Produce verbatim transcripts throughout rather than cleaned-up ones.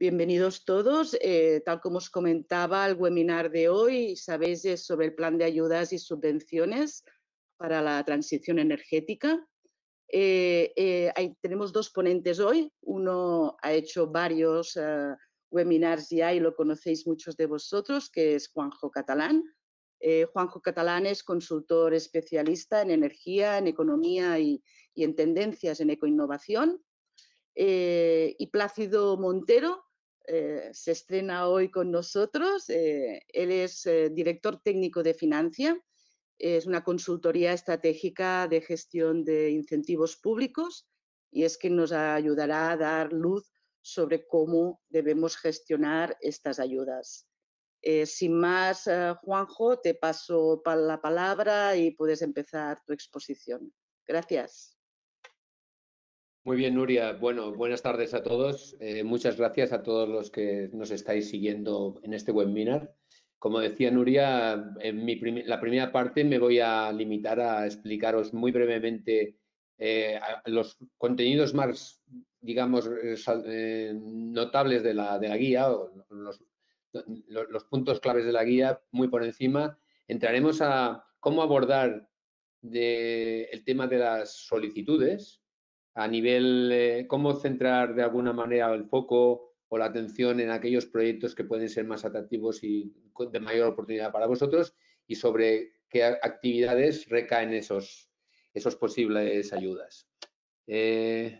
Bienvenidos todos. Eh, tal como os comentaba, el webinar de hoy, sabéis, es sobre el plan de ayudas y subvenciones para la transición energética. Eh, eh, hay, tenemos dos ponentes hoy. Uno ha hecho varios uh, webinars ya y lo conocéis muchos de vosotros, que es Juanjo Catalán. Eh, Juanjo Catalán es consultor especialista en energía, en economía y, y en tendencias en ecoinnovación. Eh, y Plácido Montero eh, se estrena hoy con nosotros. Eh, él es eh, director técnico de Financia. Es una consultoría estratégica de gestión de incentivos públicos y es quien nos ayudará a dar luz sobre cómo debemos gestionar estas ayudas. Eh, sin más, eh, Juanjo, te paso la palabra y puedes empezar tu exposición. Gracias. Muy bien, Nuria. Bueno, buenas tardes a todos. Eh, muchas gracias a todos los que nos estáis siguiendo en este webinar. Como decía Nuria, en mi prim la primera parte me voy a limitar a explicaros muy brevemente eh, los contenidos más, digamos, eh, notables de la, de la guía, o los, los, los puntos claves de la guía, muy por encima. Entraremos a cómo abordar de, el tema de las solicitudes, a nivel, eh, cómo centrar de alguna manera el foco o la atención en aquellos proyectos que pueden ser más atractivos y de mayor oportunidad para vosotros, y sobre qué actividades recaen esos, esos posibles ayudas. Eh,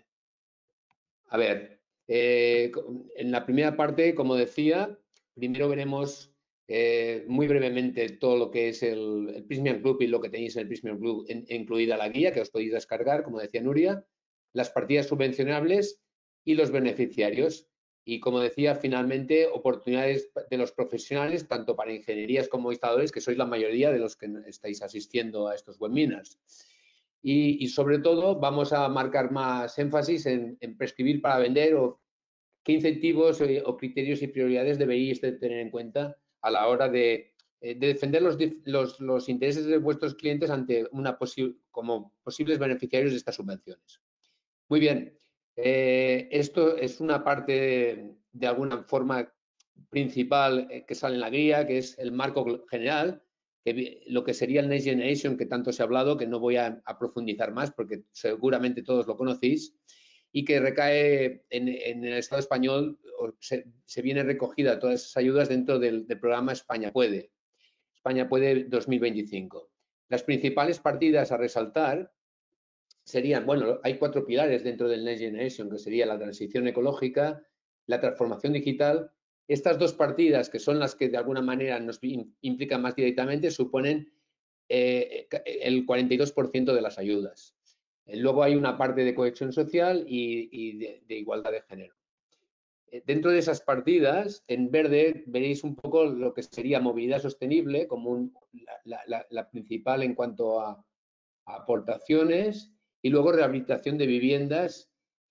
a ver, eh, en la primera parte, como decía, primero veremos eh, muy brevemente todo lo que es el, el Prysmian Group y lo que tenéis en el Prysmian Group, en, incluida la guía que os podéis descargar, como decía Nuria, las partidas subvencionables y los beneficiarios. Y como decía, finalmente, oportunidades de los profesionales, tanto para ingenierías como instaladores, que sois la mayoría de los que estáis asistiendo a estos webinars. Y, y sobre todo, vamos a marcar más énfasis en, en prescribir para vender, o qué incentivos o, o criterios y prioridades deberíais de tener en cuenta a la hora de, de defender los, los, los intereses de vuestros clientes ante una posi como posibles beneficiarios de estas subvenciones. Muy bien, eh, esto es una parte de, de alguna forma principal que sale en la guía, que es el marco general, que lo que sería el Next Generation, que tanto se ha hablado, que no voy a, a profundizar más porque seguramente todos lo conocéis, y que recae en, en el Estado español, se, se viene recogida todas esas ayudas dentro del, del programa España Puede, España Puede dos mil veinticinco. Las principales partidas a resaltar serían, bueno, hay cuatro pilares dentro del Next Generation, que sería la transición ecológica, la transformación digital. Estas dos partidas, que son las que de alguna manera nos implican más directamente, suponen eh, el cuarenta y dos por ciento de las ayudas. Luego hay una parte de cohesión social y, y de, de igualdad de género. Dentro de esas partidas, en verde, veréis un poco lo que sería movilidad sostenible como un, la, la, la principal en cuanto a, a aportaciones, y luego rehabilitación de viviendas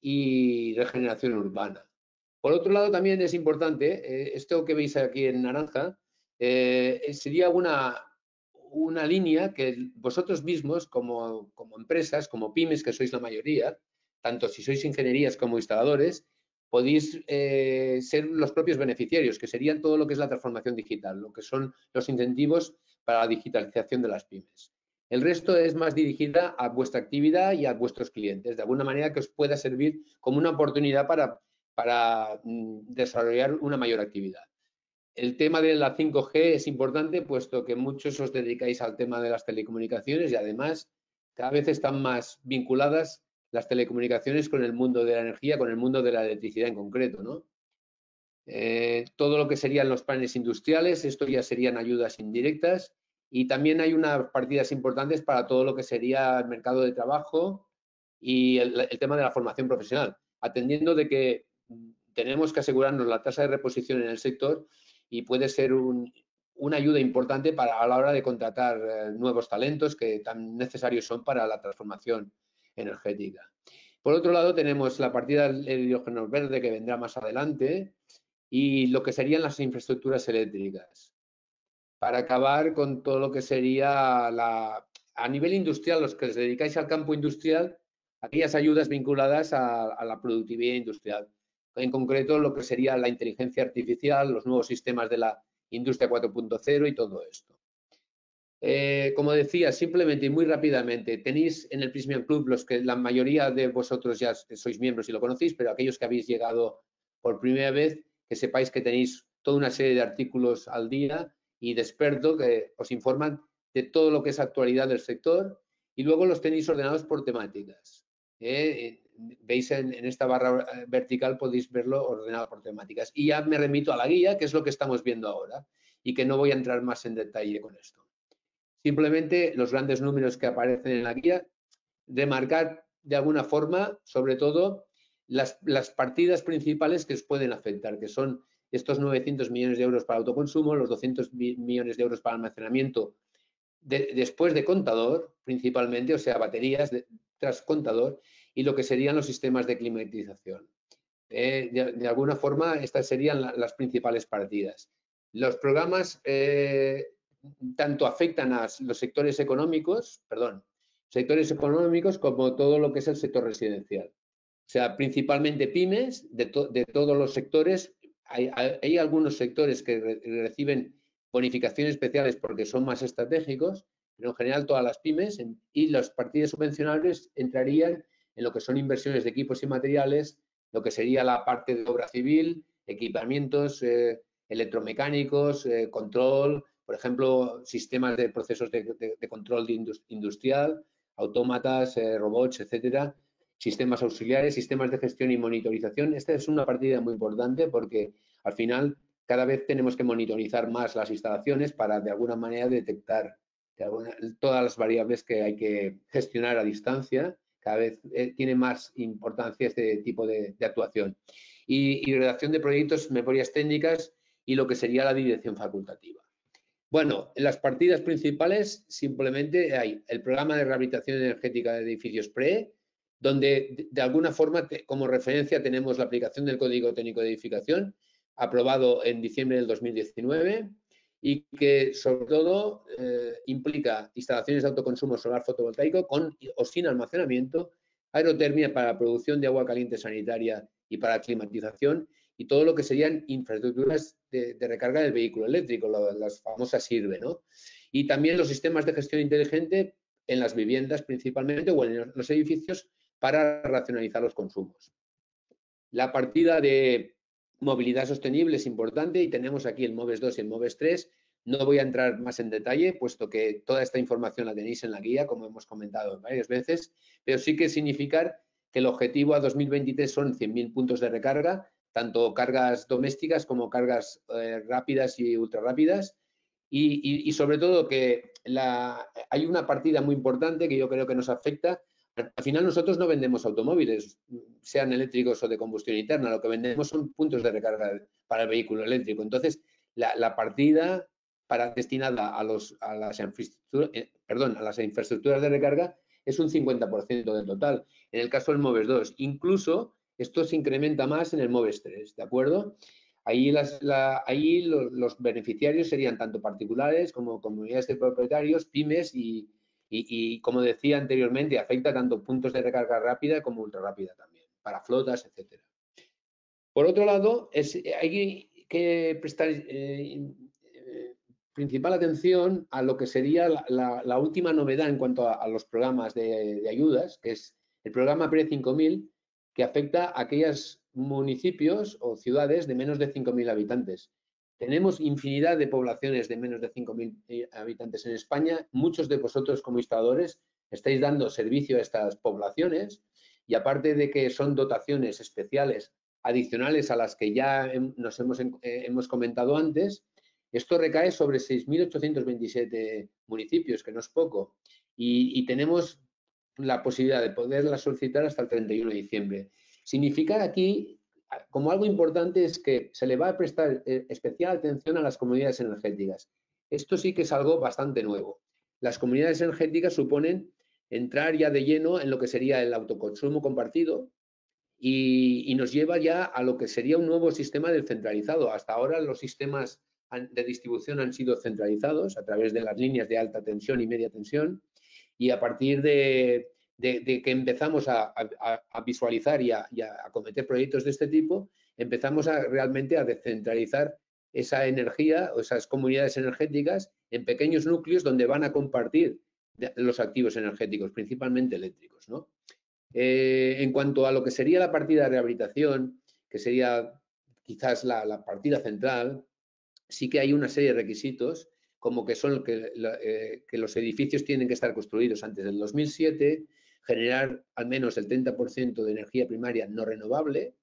y regeneración urbana. Por otro lado, también es importante, eh, esto que veis aquí en naranja, eh, sería una, una línea que vosotros mismos, como, como empresas, como pymes, que sois la mayoría, tanto si sois ingenierías como instaladores, podéis eh, ser los propios beneficiarios, que serían todo lo que es la transformación digital, lo que son los incentivos para la digitalización de las pymes. El resto es más dirigida a vuestra actividad y a vuestros clientes, de alguna manera que os pueda servir como una oportunidad para, para desarrollar una mayor actividad. El tema de la cinco G es importante, puesto que muchos os dedicáis al tema de las telecomunicaciones y además cada vez están más vinculadas las telecomunicaciones con el mundo de la energía, con el mundo de la electricidad en concreto, ¿no? Eh, todo lo que serían los planes industriales, esto ya serían ayudas indirectas. Y también hay unas partidas importantes para todo lo que sería el mercado de trabajo y el, el tema de la formación profesional, atendiendo de que tenemos que asegurarnos la tasa de reposición en el sector y puede ser un, una ayuda importante para a la hora de contratar eh, nuevos talentos que tan necesarios son para la transformación energética. Por otro lado, tenemos la partida del hidrógeno verde, que vendrá más adelante, y lo que serían las infraestructuras eléctricas, para acabar con todo lo que sería la, a nivel industrial, los que os dedicáis al campo industrial, aquellas ayudas vinculadas a, a la productividad industrial. en concreto lo que sería la inteligencia artificial, los nuevos sistemas de la industria cuatro punto cero y todo esto. Eh, como decía, simplemente y muy rápidamente, tenéis en el Prysmian Club, los que la mayoría de vosotros ya sois miembros y lo conocéis, pero aquellos que habéis llegado por primera vez, que sepáis que tenéis toda una serie de artículos al día y de expertos que os informan de todo lo que es actualidad del sector, y luego los tenéis ordenados por temáticas. Eh, veis en, en esta barra vertical, podéis verlo ordenado por temáticas. Y ya me remito a la guía, que es lo que estamos viendo ahora, y que no voy a entrar más en detalle con esto. Simplemente los grandes números que aparecen en la guía, remarcar de alguna forma, sobre todo, las, las partidas principales que os pueden afectar, que son estos novecientos millones de euros para autoconsumo, los doscientos millones de euros para almacenamiento de, después de contador, principalmente, o sea, baterías de, tras contador, y lo que serían los sistemas de climatización. Eh, de, de alguna forma, estas serían la, las principales partidas. Los programas eh, tanto afectan a los sectores económicos, perdón, sectores económicos como todo lo que es el sector residencial. O sea, principalmente pymes de, to, de todos los sectores. Hay, hay algunos sectores que re, reciben bonificaciones especiales porque son más estratégicos, pero en general todas las pymes en, y las partidas subvencionables entrarían en lo que son inversiones de equipos y materiales, lo que sería la parte de obra civil, equipamientos eh, electromecánicos, eh, control, por ejemplo, sistemas de procesos de, de, de control de indust industrial, autómatas, eh, robots, etcétera, sistemas auxiliares, sistemas de gestión y monitorización. Esta es una partida muy importante porque al final cada vez tenemos que monitorizar más las instalaciones para de alguna manera detectar de alguna, todas las variables que hay que gestionar a distancia. Cada vez eh, tiene más importancia este tipo de, de actuación. Y, y redacción de proyectos, memorias técnicas y lo que sería la dirección facultativa. Bueno, en las partidas principales simplemente hay el programa de rehabilitación energética de edificios P R E, donde de, de alguna forma te, como referencia tenemos la aplicación del Código Técnico de Edificación, aprobado en diciembre del dos mil diecinueve, y que sobre todo eh, implica instalaciones de autoconsumo solar fotovoltaico con o sin almacenamiento, aerotermia para la producción de agua caliente sanitaria y para climatización, y todo lo que serían infraestructuras de, de recarga del vehículo eléctrico, las famosas sirve, ¿no? Y también los sistemas de gestión inteligente en las viviendas principalmente o en los edificios para racionalizar los consumos. La partida de movilidad sostenible es importante y tenemos aquí el MOVES dos y el MOVES tres. No voy a entrar más en detalle, puesto que toda esta información la tenéis en la guía, como hemos comentado varias veces, pero sí que significar que el objetivo a dos mil veintitrés son cien mil puntos de recarga, tanto cargas domésticas como cargas eh, rápidas y ultra rápidas, y, y, y sobre todo que la, hay una partida muy importante que yo creo que nos afecta. Al final nosotros no vendemos automóviles, sean eléctricos o de combustión interna, lo que vendemos son puntos de recarga para el vehículo eléctrico. Entonces, la, la partida para, destinada a, los, a, las infraestructuras, eh, perdón, a las infraestructuras de recarga es un cincuenta por ciento del total. En el caso del MOVES dos, incluso esto se incrementa más en el MOVES tres, ¿de acuerdo? Ahí, las, la, ahí los, los beneficiarios serían tanto particulares como comunidades de propietarios, pymes y, y, y, como decía anteriormente, afecta tanto puntos de recarga rápida como ultra rápida también, para flotas, etcétera. Por otro lado, es, hay que prestar eh, eh, principal atención a lo que sería la, la, la última novedad en cuanto a, a los programas de, de ayudas, que es el programa P R E cinco mil, que afecta a aquellos municipios o ciudades de menos de cinco mil habitantes. Tenemos infinidad de poblaciones de menos de cinco mil habitantes en España. Muchos de vosotros como instaladores estáis dando servicio a estas poblaciones y aparte de que son dotaciones especiales adicionales a las que ya nos hemos, eh, hemos comentado antes, esto recae sobre seis mil ochocientos veintisiete municipios, que no es poco, y, y tenemos la posibilidad de poderla solicitar hasta el treinta y uno de diciembre. Significa aquí, como algo importante, es que se le va a prestar eh, especial atención a las comunidades energéticas. Esto sí que es algo bastante nuevo. Las comunidades energéticas suponen entrar ya de lleno en lo que sería el autoconsumo compartido y, y nos lleva ya a lo que sería un nuevo sistema descentralizado. Hasta ahora los sistemas de distribución han sido centralizados a través de las líneas de alta tensión y media tensión, y a partir de, de, de que empezamos a, a, a visualizar y, a, y a cometer proyectos de este tipo, empezamos a, realmente a descentralizar esa energía o esas comunidades energéticas en pequeños núcleos donde van a compartir los activos energéticos, principalmente eléctricos, ¿no? Eh, en cuanto a lo que sería la partida de rehabilitación, que sería quizás la, la partida central, sí que hay una serie de requisitos, como que son que, eh, que los edificios tienen que estar construidos antes del dos mil siete, generar al menos el treinta por ciento de energía primaria no renovable,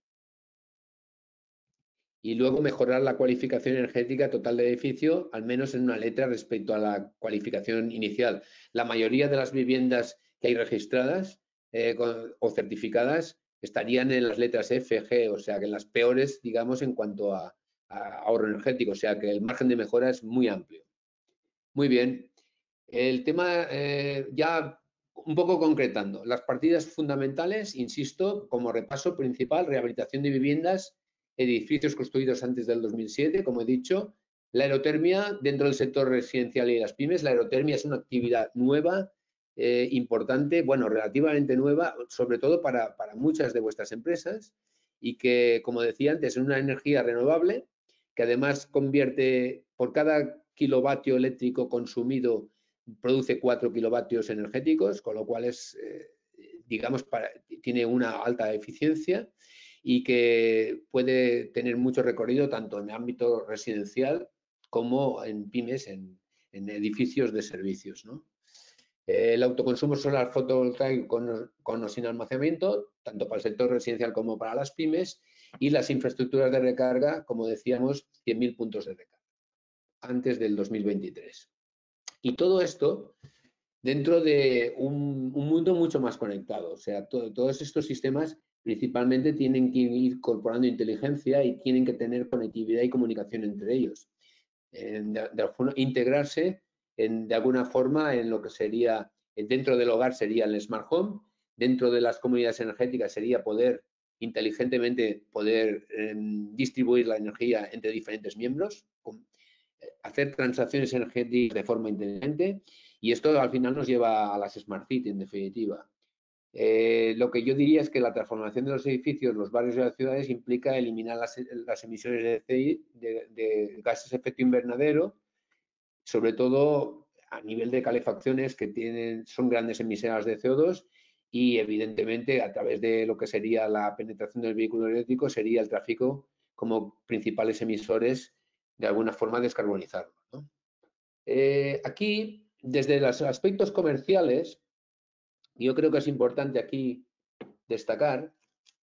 y luego mejorar la cualificación energética total del edificio, al menos en una letra respecto a la cualificación inicial. La mayoría de las viviendas que hay registradas eh, con, o certificadas estarían en las letras F, G, o sea que en las peores, digamos, en cuanto a, a ahorro energético, o sea que el margen de mejora es muy amplio. Muy bien. El tema, eh, ya un poco concretando, las partidas fundamentales, insisto, como repaso principal, rehabilitación de viviendas, edificios construidos antes del dos mil siete, como he dicho, la aerotermia dentro del sector residencial y las pymes. La aerotermia es una actividad nueva, eh, importante, bueno, relativamente nueva, sobre todo para, para muchas de vuestras empresas y que, como decía antes, es una energía renovable que además convierte por cada kilovatio eléctrico consumido produce cuatro kilovatios energéticos, con lo cual es, eh, digamos, para, tiene una alta eficiencia y que puede tener mucho recorrido tanto en el ámbito residencial como en pymes, en, en edificios de servicios, ¿no? El autoconsumo solar fotovoltaico con, con o sin almacenamiento, tanto para el sector residencial como para las pymes, y las infraestructuras de recarga, como decíamos, cien mil puntos de recarga antes del dos mil veintitrés. Y todo esto dentro de un, un mundo mucho más conectado. O sea, to, todos estos sistemas principalmente tienen que ir incorporando inteligencia y tienen que tener conectividad y comunicación entre ellos. Eh, de, de, integrarse en, de alguna forma en lo que sería, dentro del hogar sería el Smart Home, dentro de las comunidades energéticas sería poder inteligentemente poder eh, distribuir la energía entre diferentes miembros, con, hacer transacciones energéticas de forma inteligente, y esto al final nos lleva a las Smart City, en definitiva. Eh, lo que yo diría es que la transformación de los edificios, los barrios y las ciudades implica eliminar las, las emisiones de, C I, de, de gases de efecto invernadero, sobre todo a nivel de calefacciones que tienen, son grandes emisoras de C O dos, y evidentemente a través de lo que sería la penetración del vehículo eléctrico sería el tráfico como principales emisores, de alguna forma descarbonizarlo, ¿no? Eh, aquí, desde los aspectos comerciales, yo creo que es importante aquí destacar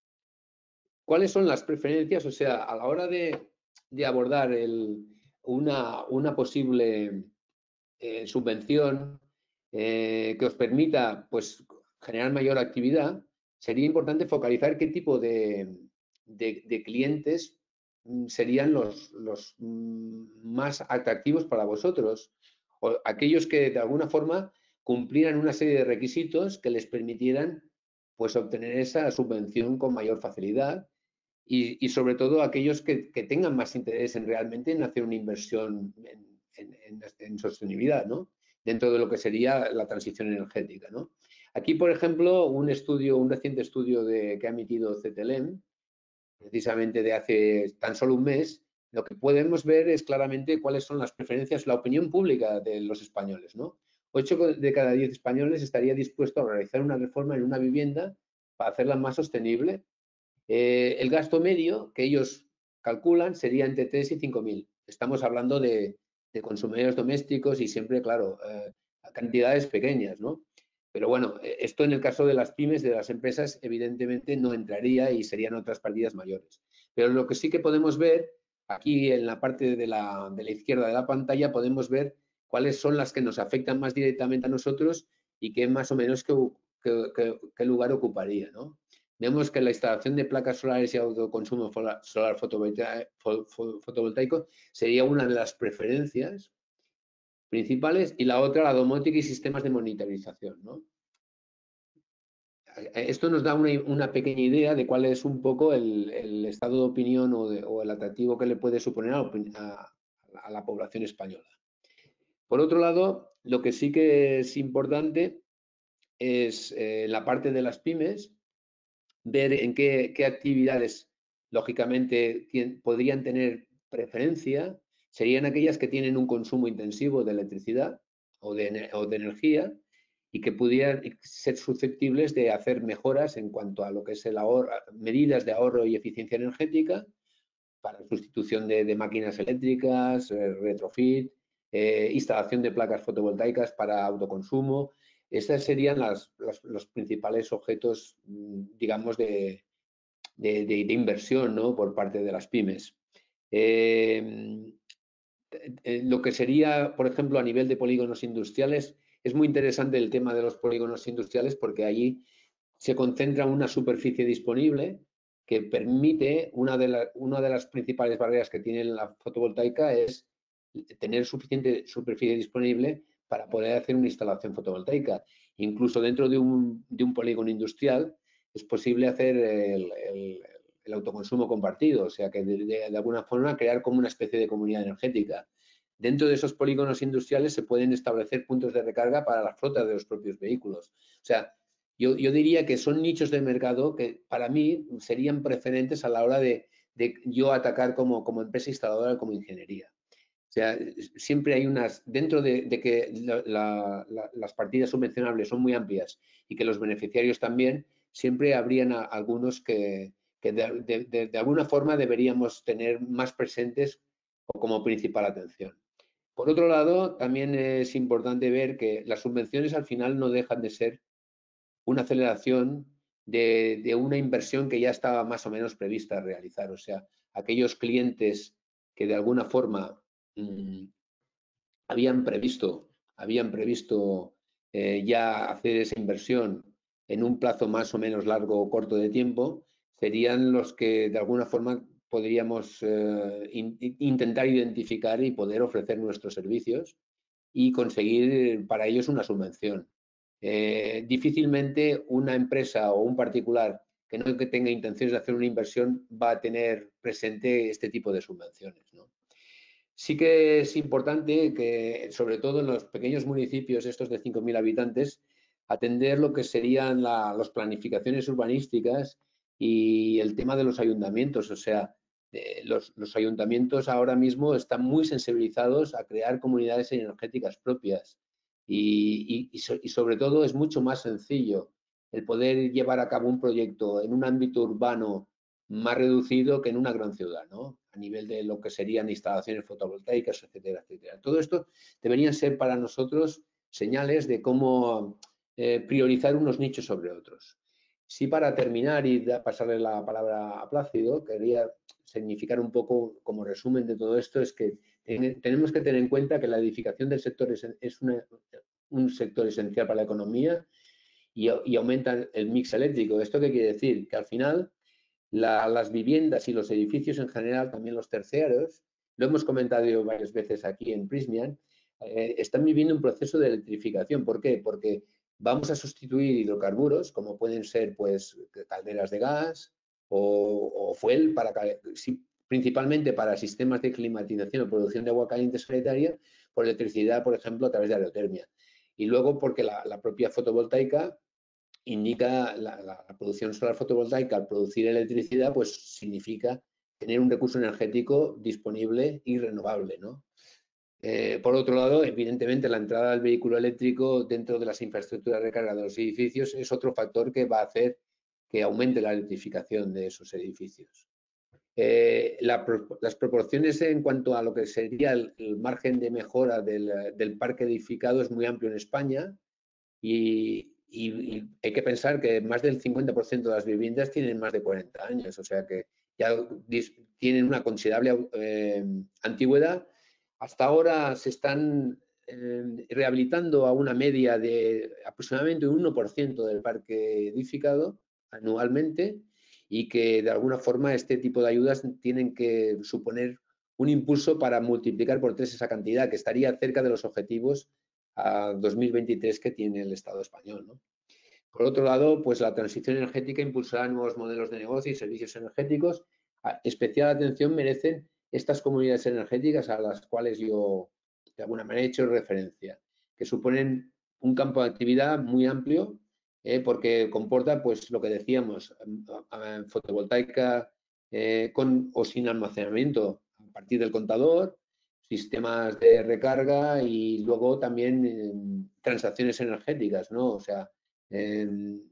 cuáles son las preferencias, o sea, a la hora de, de abordar el, una, una posible eh, subvención eh, que os permita pues, generar mayor actividad, sería importante focalizar qué tipo de, de, de clientes serían los, los más atractivos para vosotros, o aquellos que de alguna forma cumplieran una serie de requisitos que les permitieran pues obtener esa subvención con mayor facilidad, y, y sobre todo aquellos que, que, tengan más interés en realmente en hacer una inversión en, en, en, en sostenibilidad, ¿no? Dentro de lo que sería la transición energética, ¿no? Aquí, por ejemplo, un estudio, un reciente estudio de, que ha emitido C T L E M, precisamente de hace tan solo un mes, lo que podemos ver es claramente cuáles son las preferencias, la opinión pública de los españoles, ¿no? ocho de cada diez españoles estaría dispuesto a realizar una reforma en una vivienda para hacerla más sostenible. Eh, el gasto medio que ellos calculan sería entre tres y cinco mil. Estamos hablando de, de consumidores domésticos y siempre, claro, eh, cantidades pequeñas, ¿no? Pero bueno, esto en el caso de las pymes, de las empresas, evidentemente no entraría y serían otras partidas mayores. Pero lo que sí que podemos ver, aquí en la parte de la, de la izquierda de la pantalla, podemos ver cuáles son las que nos afectan más directamente a nosotros y qué más o menos qué, qué, qué, qué lugar ocuparía, ¿no? Vemos que la instalación de placas solares y autoconsumo solar fotovoltaico sería una de las preferencias principales, y la otra la domótica y sistemas de monitorización, ¿no? Esto nos da una, una pequeña idea de cuál es un poco el, el estado de opinión o, de, o el atractivo que le puede suponer a, a, a la población española. Por otro lado, lo que sí que es importante es eh, la parte de las pymes, ver en qué, qué actividades lógicamente podrían tener preferencia serían aquellas que tienen un consumo intensivo de electricidad o de, o de energía y que pudieran ser susceptibles de hacer mejoras en cuanto a lo que es el ahorro, medidas de ahorro y eficiencia energética para sustitución de, de máquinas eléctricas, eh, retrofit, eh, instalación de placas fotovoltaicas para autoconsumo. Estos serían las, las, los principales objetos, digamos, de, de, de, de inversión, ¿no?, por parte de las pymes. Eh, eh, lo que sería, por ejemplo, a nivel de polígonos industriales, es muy interesante el tema de los polígonos industriales porque allí se concentra una superficie disponible que permite, una de, la, una de las principales barreras que tiene la fotovoltaica es tener suficiente superficie disponible para poder hacer una instalación fotovoltaica. Incluso dentro de un, de un polígono industrial es posible hacer el, el, el autoconsumo compartido, o sea que de, de, de alguna forma crear como una especie de comunidad energética. Dentro de esos polígonos industriales se pueden establecer puntos de recarga para las flotas de los propios vehículos. O sea, yo, yo diría que son nichos de mercado que para mí serían preferentes a la hora de, de yo atacar como, como empresa instaladora, como ingeniería. O sea, siempre hay unas, dentro de, de que la, la, la, las partidas subvencionables son muy amplias y que los beneficiarios también, siempre habrían a, algunos que, que de, de, de, de alguna forma deberíamos tener más presentes o como principal atención. Por otro lado, también es importante ver que las subvenciones al final no dejan de ser una aceleración de, de una inversión que ya estaba más o menos prevista a realizar. O sea, aquellos clientes que de alguna forma mmm, habían previsto, habían previsto eh, ya hacer esa inversión en un plazo más o menos largo o corto de tiempo, serían los que de alguna forma podríamos eh, in, intentar identificar y poder ofrecer nuestros servicios y conseguir para ellos una subvención. Eh, difícilmente una empresa o un particular que no que tenga intenciones de hacer una inversión va a tener presente este tipo de subvenciones, ¿no? Sí que es importante que, sobre todo en los pequeños municipios, estos de cinco mil habitantes, atender lo que serían la, las planificaciones urbanísticas y el tema de los ayuntamientos. O sea, eh, los, los ayuntamientos ahora mismo están muy sensibilizados a crear comunidades energéticas propias y, y, y, so, y sobre todo es mucho más sencillo el poder llevar a cabo un proyecto en un ámbito urbano más reducido que en una gran ciudad, ¿no? A nivel de lo que serían instalaciones fotovoltaicas, etcétera, etcétera. Todo esto deberían ser para nosotros señales de cómo eh, priorizar unos nichos sobre otros. Sí, para terminar y pasarle la palabra a Plácido, quería significar un poco como resumen de todo esto, es que ten, tenemos que tener en cuenta que la edificación del sector es, es una, un sector esencial para la economía y, y aumenta el mix eléctrico. ¿Esto qué quiere decir? Que al final La, las viviendas y los edificios en general, también los terciarios, lo hemos comentado varias veces aquí en Prismian, eh, están viviendo un proceso de electrificación. ¿Por qué? Porque vamos a sustituir hidrocarburos, como pueden ser pues calderas de gas o, o fuel, para, principalmente para sistemas de climatización o producción de agua caliente sanitaria, por electricidad, por ejemplo, a través de aerotermia. Y luego porque la, la propia fotovoltaica indica la, la, la producción solar fotovoltaica, al producir electricidad, pues significa tener un recurso energético disponible y renovable, ¿no? Eh, por otro lado, evidentemente, la entrada del vehículo eléctrico dentro de las infraestructuras de recarga de los edificios es otro factor que va a hacer que aumente la electrificación de esos edificios. Eh, la, las proporciones en cuanto a lo que sería el, el margen de mejora del, del parque edificado es muy amplio en España y, Y, y hay que pensar que más del cincuenta por ciento de las viviendas tienen más de cuarenta años, o sea que ya tienen una considerable eh, antigüedad. Hasta ahora se están eh, rehabilitando a una media de aproximadamente un uno por ciento del parque edificado anualmente y que de alguna forma este tipo de ayudas tienen que suponer un impulso para multiplicar por tres esa cantidad, que estaría cerca de los objetivos a dos mil veintitrés que tiene el Estado español, ¿no? Por otro lado, pues la transición energética impulsará nuevos modelos de negocio y servicios energéticos. Especial atención merecen estas comunidades energéticas a las cuales yo de alguna manera he hecho referencia, que suponen un campo de actividad muy amplio, eh, porque comporta, pues lo que decíamos, fotovoltaica eh, con o sin almacenamiento a partir del contador, sistemas de recarga y luego también eh, transacciones energéticas, ¿no? O sea, eh,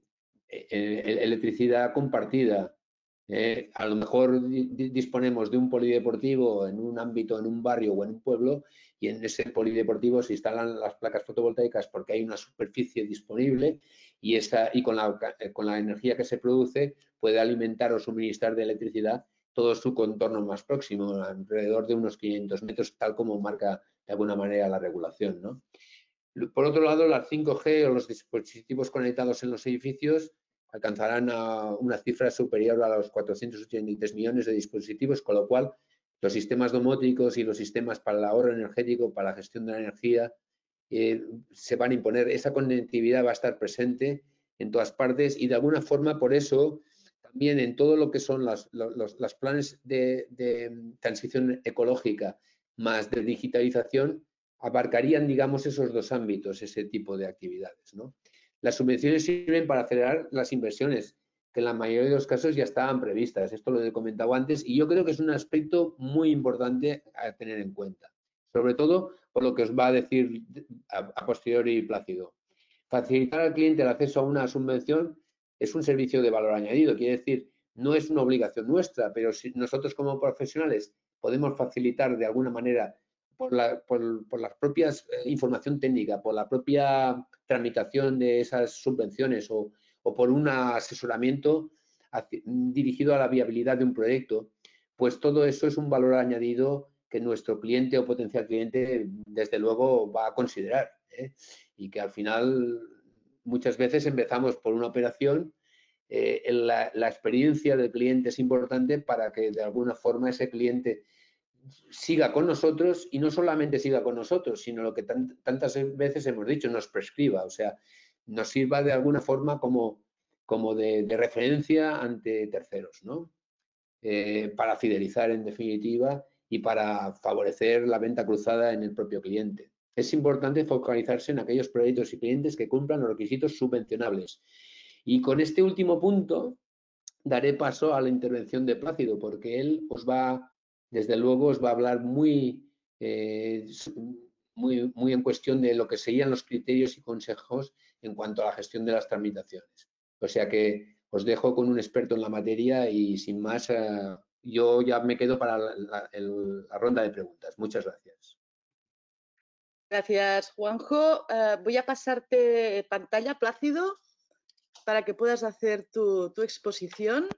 eh, electricidad compartida. Eh, a lo mejor di disponemos de un polideportivo en un ámbito, en un barrio o en un pueblo, y en ese polideportivo se instalan las placas fotovoltaicas porque hay una superficie disponible y, esa, y con, la, con la energía que se produce puede alimentar o suministrar de electricidad todo su contorno más próximo, alrededor de unos quinientos metros, tal como marca de alguna manera la regulación, ¿no? Por otro lado, las cinco G o los dispositivos conectados en los edificios alcanzarán a una cifra superior a los cuatrocientos ochenta y tres millones de dispositivos, con lo cual los sistemas domóticos y los sistemas para el ahorro energético, para la gestión de la energía, eh, se van a imponer. Esa conectividad va a estar presente en todas partes y de alguna forma por eso también en todo lo que son las, los, los planes de, de transición ecológica más de digitalización abarcarían, digamos, esos dos ámbitos, ese tipo de actividades, ¿no? Las subvenciones sirven para acelerar las inversiones, que en la mayoría de los casos ya estaban previstas. Esto lo he comentado antes y yo creo que es un aspecto muy importante a tener en cuenta, sobre todo por lo que os va a decir a, a posteriori Plácido. Facilitar al cliente el acceso a una subvención es un servicio de valor añadido, quiere decir, no es una obligación nuestra, pero si nosotros como profesionales podemos facilitar de alguna manera por la, por, por la propia eh, información técnica, por la propia tramitación de esas subvenciones o, o por un asesoramiento hacia, dirigido a la viabilidad de un proyecto, pues todo eso es un valor añadido que nuestro cliente o potencial cliente desde luego va a considerar, ¿eh? Y que al final muchas veces empezamos por una operación, eh, la, la experiencia del cliente es importante para que de alguna forma ese cliente siga con nosotros y no solamente siga con nosotros, sino lo que tant tantas veces hemos dicho, nos prescriba, o sea, nos sirva de alguna forma como, como de, de referencia ante terceros, ¿no? Eh, para fidelizar en definitiva y para favorecer la venta cruzada en el propio cliente. Es importante focalizarse en aquellos proyectos y clientes que cumplan los requisitos subvencionables. Y con este último punto daré paso a la intervención de Plácido, porque él os va, desde luego, os va a hablar muy, eh, muy, muy en cuestión de lo que serían los criterios y consejos en cuanto a la gestión de las tramitaciones. O sea que os dejo con un experto en la materia y sin más, eh, yo ya me quedo para la, la, el, la ronda de preguntas. Muchas gracias. Gracias, Juanjo. Uh, voy a pasarte pantalla, Plácido, para que puedas hacer tu, tu exposición.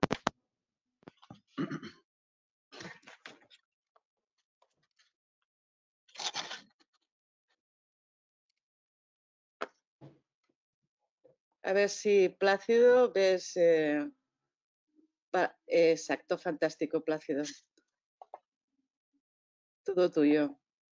A ver si, Plácido, ves... Eh... Exacto, fantástico, Plácido. Todo tuyo.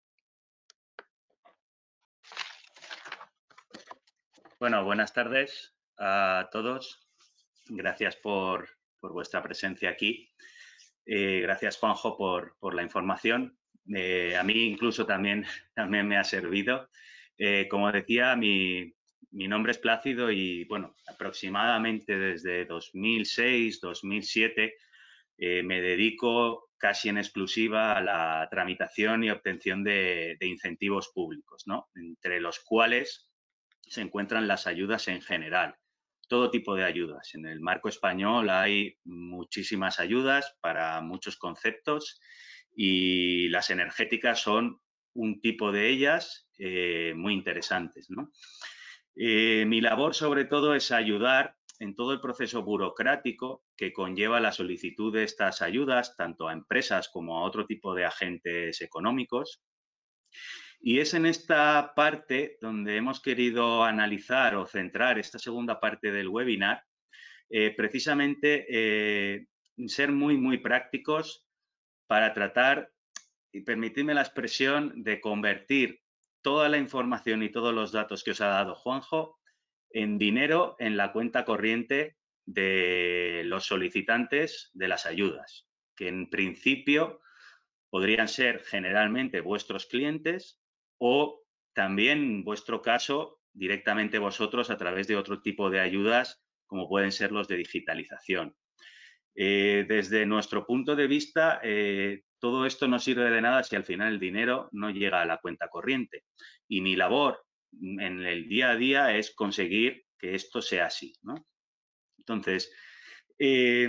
Bueno, buenas tardes a todos. Gracias por, por vuestra presencia aquí. Eh, gracias, Juanjo, por, por la información. Eh, a mí incluso también, también me ha servido. Eh, como decía, mi, mi nombre es Plácido y, bueno, aproximadamente desde dos mil seis, dos mil siete eh, me dedico casi en exclusiva a la tramitación y obtención de, de incentivos públicos, ¿no? Entre los cuales se encuentran las ayudas en general, todo tipo de ayudas. En el marco español hay muchísimas ayudas para muchos conceptos y las energéticas son un tipo de ellas eh, muy interesantes, ¿no? Eh, mi labor sobre todo es ayudar en todo el proceso burocrático que conlleva la solicitud de estas ayudas, tanto a empresas como a otro tipo de agentes económicos. Y es en esta parte donde hemos querido analizar o centrar esta segunda parte del webinar, eh, precisamente eh, ser muy, muy prácticos para tratar, y permitidme la expresión, de convertir toda la información y todos los datos que os ha dado Juanjo en dinero en la cuenta corriente de los solicitantes de las ayudas, que en principio podrían ser generalmente vuestros clientes o también, en vuestro caso, directamente vosotros a través de otro tipo de ayudas como pueden ser los de digitalización. Eh, desde nuestro punto de vista, eh, todo esto no sirve de nada si al final el dinero no llega a la cuenta corriente. Y mi labor en el día a día es conseguir que esto sea así, ¿no? Entonces, eh,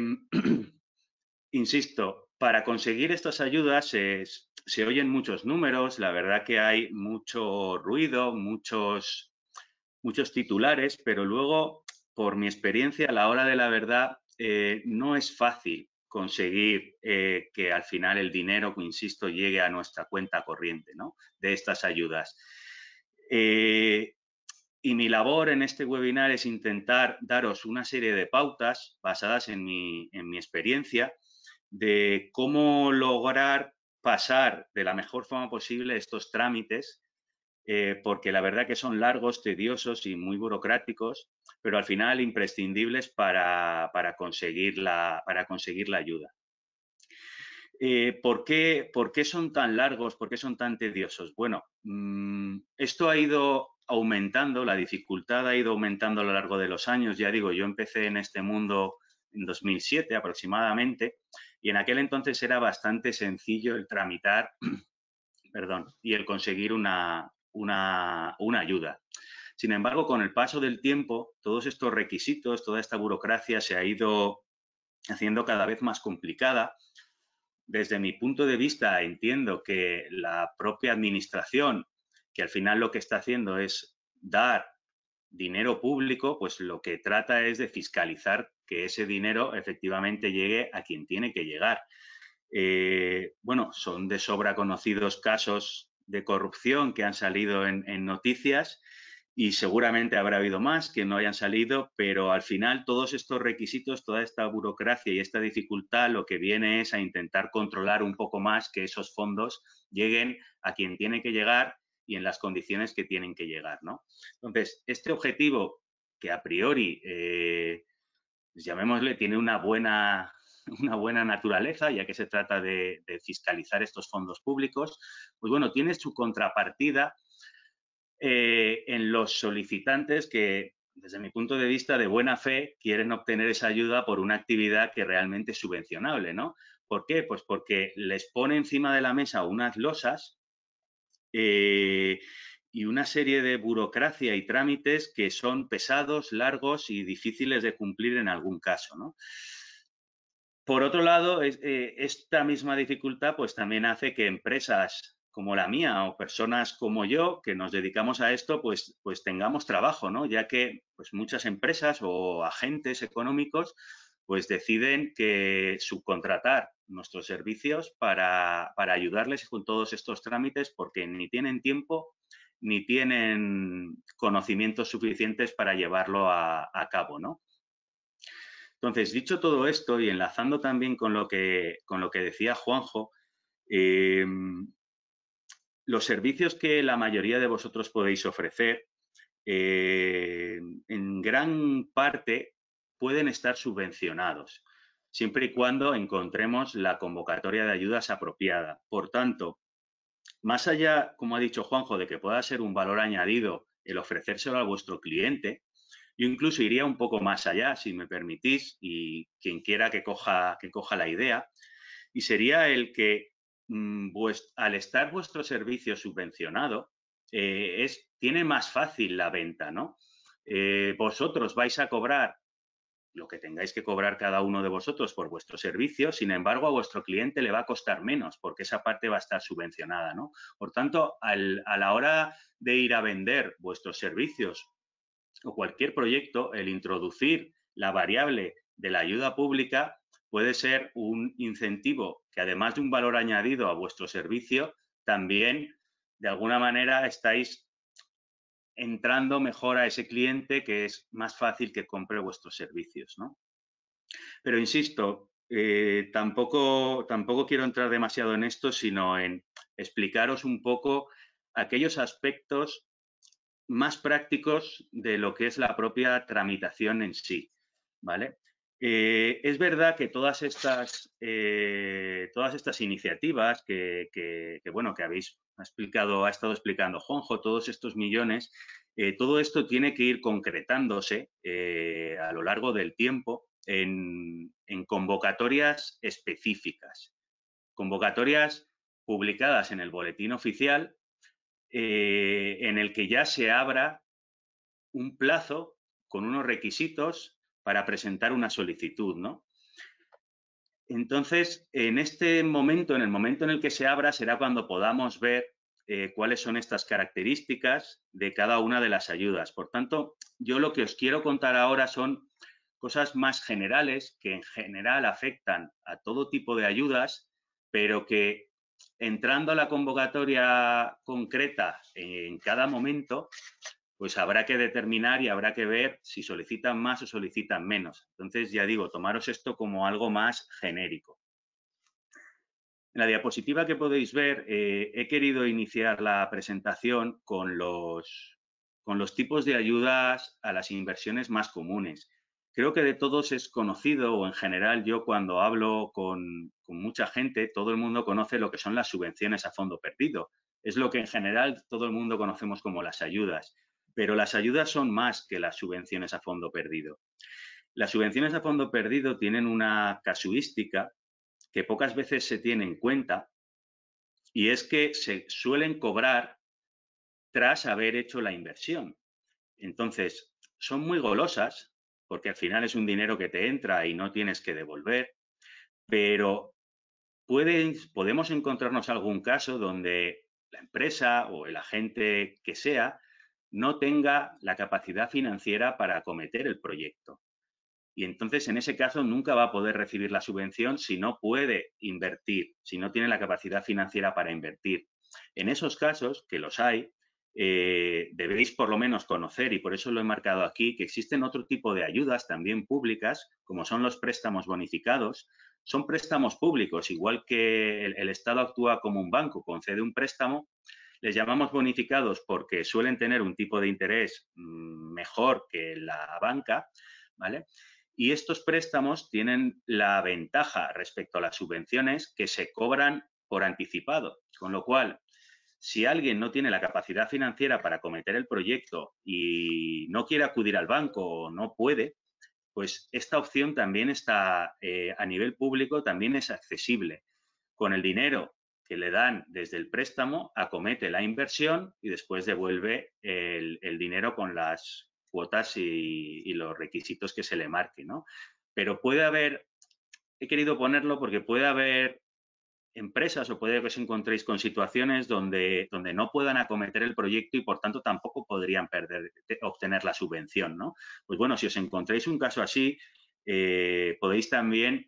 insisto, para conseguir estas ayudas eh, se oyen muchos números, la verdad que hay mucho ruido, muchos, muchos titulares, pero luego, por mi experiencia, a la hora de la verdad, eh, no es fácil conseguir eh, que al final el dinero, insisto, llegue a nuestra cuenta corriente, ¿no?, de estas ayudas. Eh, y mi labor en este webinar es intentar daros una serie de pautas basadas en mi, en mi experiencia de cómo lograr pasar de la mejor forma posible estos trámites, eh, porque la verdad que son largos, tediosos y muy burocráticos, pero al final imprescindibles para, para, conseguir, la, para conseguir la ayuda. Eh, ¿por qué, ¿Por qué son tan largos? ¿Por qué son tan tediosos? Bueno, mmm, esto ha ido aumentando, la dificultad ha ido aumentando a lo largo de los años. Ya digo, yo empecé en este mundo en dos mil siete aproximadamente y en aquel entonces era bastante sencillo el tramitar perdón, y el conseguir una, una, una ayuda. Sin embargo, con el paso del tiempo, todos estos requisitos, toda esta burocracia se ha ido haciendo cada vez más complicada. Desde mi punto de vista, entiendo que la propia administración, que al final lo que está haciendo es dar dinero público, pues lo que trata es de fiscalizar que ese dinero efectivamente llegue a quien tiene que llegar. Eh, bueno, son de sobra conocidos casos de corrupción que han salido en, en noticias y seguramente habrá habido más que no hayan salido, pero al final todos estos requisitos, toda esta burocracia y esta dificultad lo que viene es a intentar controlar un poco más que esos fondos lleguen a quien tiene que llegar y en las condiciones que tienen que llegar, ¿no? Entonces, este objetivo que a priori, eh, pues llamémosle, tiene una buena, una buena naturaleza, ya que se trata de, de fiscalizar estos fondos públicos, pues bueno, tiene su contrapartida Eh, en los solicitantes que, desde mi punto de vista, de buena fe, quieren obtener esa ayuda por una actividad que realmente es subvencionable, ¿no? ¿Por qué? Pues porque les pone encima de la mesa unas losas eh, y una serie de burocracia y trámites que son pesados, largos y difíciles de cumplir en algún caso, ¿no? Por otro lado, es, eh, esta misma dificultad pues también hace que empresas como la mía o personas como yo que nos dedicamos a esto pues, pues tengamos trabajo, ¿no? Ya que pues muchas empresas o agentes económicos pues deciden que subcontratar nuestros servicios para, para ayudarles con todos estos trámites porque ni tienen tiempo ni tienen conocimientos suficientes para llevarlo a, a cabo, ¿no? Entonces, dicho todo esto y enlazando también con lo que, con lo que decía Juanjo, eh, los servicios que la mayoría de vosotros podéis ofrecer, eh, en gran parte pueden estar subvencionados, siempre y cuando encontremos la convocatoria de ayudas apropiada. Por tanto, más allá, como ha dicho Juanjo, de que pueda ser un valor añadido el ofrecérselo a vuestro cliente, yo incluso iría un poco más allá, si me permitís, y quien quiera que coja, que coja la idea, y sería el que mmm, vuest, al estar vuestro servicio subvencionado, eh, es, tiene más fácil la venta, ¿no? Eh, vosotros vais a cobrar lo que tengáis que cobrar cada uno de vosotros por vuestro servicio, sin embargo, a vuestro cliente le va a costar menos porque esa parte va a estar subvencionada, ¿no? Por tanto, al, a la hora de ir a vender vuestros servicios o cualquier proyecto, el introducir la variable de la ayuda pública puede ser un incentivo que, además de un valor añadido a vuestro servicio, también de alguna manera estáis entrando mejor a ese cliente que es más fácil que compre vuestros servicios, ¿no? Pero insisto, eh, tampoco, tampoco quiero entrar demasiado en esto, sino en explicaros un poco aquellos aspectos más prácticos de lo que es la propia tramitación en sí, ¿vale? Eh, es verdad que todas estas, eh, todas estas iniciativas que, que, que, bueno, que habéis explicado, ha estado explicando Juanjo, todos estos millones, eh, todo esto tiene que ir concretándose eh, a lo largo del tiempo en, en convocatorias específicas, convocatorias publicadas en el boletín oficial, eh, en el que ya se abra un plazo con unos requisitos para presentar una solicitud, ¿no? Entonces, en este momento, en el momento en el que se abra, será cuando podamos ver eh, cuáles son estas características de cada una de las ayudas. Por tanto, yo lo que os quiero contar ahora son cosas más generales que en general afectan a todo tipo de ayudas, pero que entrando a la convocatoria concreta en cada momento, pues habrá que determinar y habrá que ver si solicitan más o solicitan menos. Entonces, ya digo, tomaros esto como algo más genérico. En la diapositiva que podéis ver, eh, he querido iniciar la presentación con los, con los tipos de ayudas a las inversiones más comunes. Creo que de todos es conocido, o en general yo cuando hablo con, con mucha gente, todo el mundo conoce lo que son las subvenciones a fondo perdido. Es lo que en general todo el mundo conocemos como las ayudas. Pero las ayudas son más que las subvenciones a fondo perdido. Las subvenciones a fondo perdido tienen una casuística que pocas veces se tiene en cuenta, y es que se suelen cobrar tras haber hecho la inversión. Entonces, son muy golosas, porque al final es un dinero que te entra y no tienes que devolver, pero pueden, podemos encontrarnos algún caso donde la empresa o el agente que sea no tenga la capacidad financiera para acometer el proyecto. Y entonces, en ese caso, nunca va a poder recibir la subvención si no puede invertir, si no tiene la capacidad financiera para invertir. En esos casos, que los hay, eh, debéis por lo menos conocer, y por eso lo he marcado aquí, que existen otro tipo de ayudas también públicas, como son los préstamos bonificados. Son préstamos públicos, igual que el, el Estado actúa como un banco, concede un préstamo. Les llamamos bonificados porque suelen tener un tipo de interés mmm, mejor que la banca, ¿vale? Y estos préstamos tienen la ventaja respecto a las subvenciones que se cobran por anticipado, con lo cual, si alguien no tiene la capacidad financiera para acometer el proyecto y no quiere acudir al banco o no puede, pues esta opción también está eh, a nivel público, también es accesible. Con el dinero que le dan desde el préstamo, acomete la inversión y después devuelve el, el dinero con las cuotas y, y los requisitos que se le marque, ¿no? Pero puede haber, he querido ponerlo porque puede haber empresas o puede que os encontréis con situaciones donde, donde no puedan acometer el proyecto y por tanto tampoco podrían perder, obtener la subvención, ¿no? Pues bueno, si os encontréis un caso así, eh, podéis también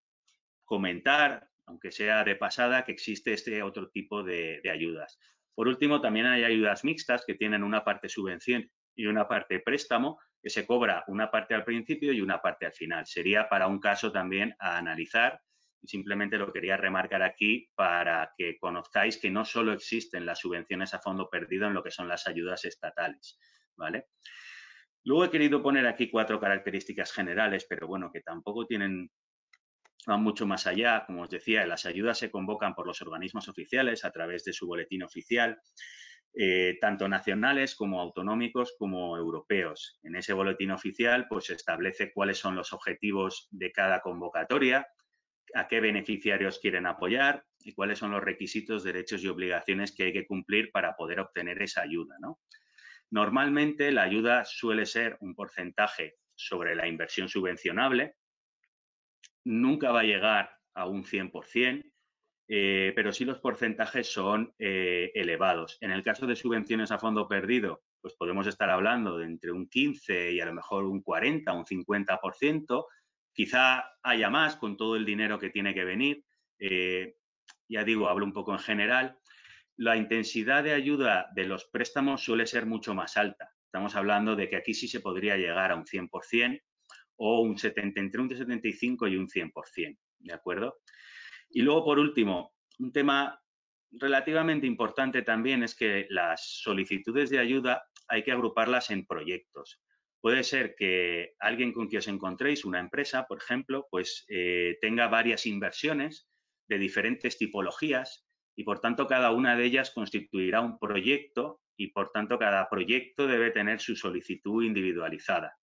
comentar, aunque sea de pasada, que existe este otro tipo de, de ayudas. Por último, también hay ayudas mixtas que tienen una parte subvención y una parte préstamo, que se cobra una parte al principio y una parte al final. Sería para un caso también a analizar, y simplemente lo quería remarcar aquí para que conozcáis que no solo existen las subvenciones a fondo perdido en lo que son las ayudas estatales, ¿vale? Luego he querido poner aquí cuatro características generales, pero bueno, que tampoco tienen van mucho más allá. Como os decía, las ayudas se convocan por los organismos oficiales a través de su boletín oficial, eh, tanto nacionales como autonómicos como europeos. En ese boletín oficial pues, se establece cuáles son los objetivos de cada convocatoria, a qué beneficiarios quieren apoyar y cuáles son los requisitos, derechos y obligaciones que hay que cumplir para poder obtener esa ayuda, ¿no? Normalmente la ayuda suele ser un porcentaje sobre la inversión subvencionable. Nunca va a llegar a un cien por cien, eh, pero sí los porcentajes son eh, elevados. En el caso de subvenciones a fondo perdido, pues podemos estar hablando de entre un quince y a lo mejor un cuarenta, un cincuenta por ciento. Quizá haya más con todo el dinero que tiene que venir. Eh, ya digo, hablo un poco en general. La intensidad de ayuda de los préstamos suele ser mucho más alta. Estamos hablando de que aquí sí se podría llegar a un cien por cien. O un setenta, entre un setenta y cinco y un cien por cien, ¿de acuerdo? Y luego, por último, un tema relativamente importante también es que las solicitudes de ayuda hay que agruparlas en proyectos. Puede ser que alguien con quien os encontréis, una empresa, por ejemplo, pues eh, tenga varias inversiones de diferentes tipologías y, por tanto, cada una de ellas constituirá un proyecto y, por tanto, cada proyecto debe tener su solicitud individualizada.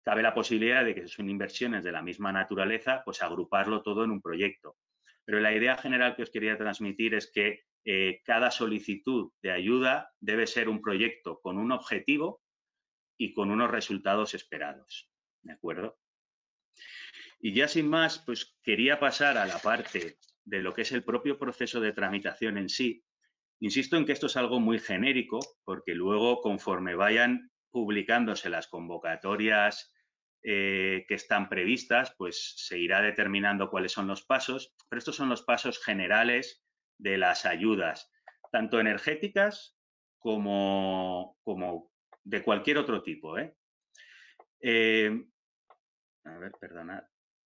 cabe la posibilidad de que son inversiones de la misma naturaleza, pues agruparlo todo en un proyecto. Pero la idea general que os quería transmitir es que eh, cada solicitud de ayuda debe ser un proyecto con un objetivo y con unos resultados esperados. ¿De acuerdo? Y ya sin más, pues quería pasar a la parte de lo que es el propio proceso de tramitación en sí. Insisto en que esto es algo muy genérico, porque luego, conforme vayan publicándose las convocatorias eh, que están previstas, pues se irá determinando cuáles son los pasos, pero estos son los pasos generales de las ayudas, tanto energéticas como, como de cualquier otro tipo, ¿eh? Eh, a ver, perdonad.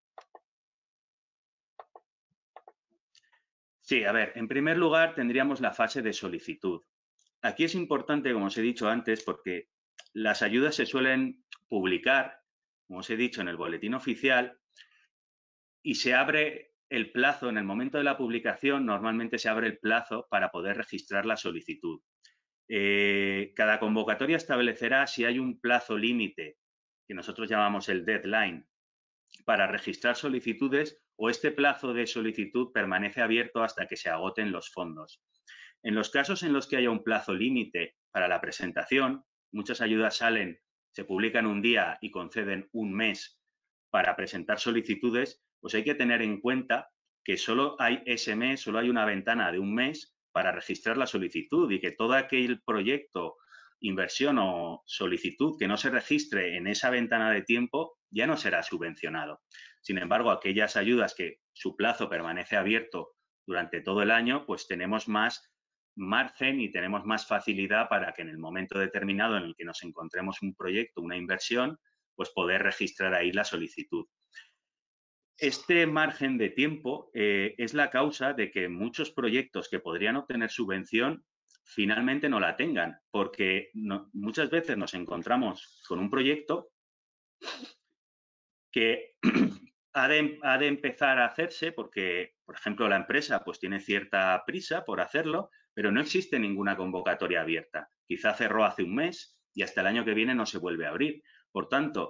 Sí, a ver, en primer lugar tendríamos la fase de solicitud. Aquí es importante, como os he dicho antes, porque las ayudas se suelen publicar, como os he dicho, en el boletín oficial y se abre el plazo, en el momento de la publicación, normalmente se abre el plazo para poder registrar la solicitud. Eh, cada convocatoria establecerá si hay un plazo límite, que nosotros llamamos el deadline, para registrar solicitudes o este plazo de solicitud permanece abierto hasta que se agoten los fondos. En los casos en los que haya un plazo límite para la presentación, muchas ayudas salen, se publican un día y conceden un mes para presentar solicitudes, pues hay que tener en cuenta que solo hay ese mes, solo hay una ventana de un mes para registrar la solicitud y que todo aquel proyecto, inversión o solicitud que no se registre en esa ventana de tiempo ya no será subvencionado. Sin embargo, aquellas ayudas que su plazo permanece abierto durante todo el año, pues tenemos más margen y tenemos más facilidad para que en el momento determinado en el que nos encontremos un proyecto, una inversión, pues poder registrar ahí la solicitud. Este margen de tiempo eh, es la causa de que muchos proyectos que podrían obtener subvención finalmente no la tengan, porque no, muchas veces nos encontramos con un proyecto que ha de, ha de empezar a hacerse porque, por ejemplo, la empresa pues tiene cierta prisa por hacerlo, pero no existe ninguna convocatoria abierta. Quizá cerró hace un mes y hasta el año que viene no se vuelve a abrir. Por tanto,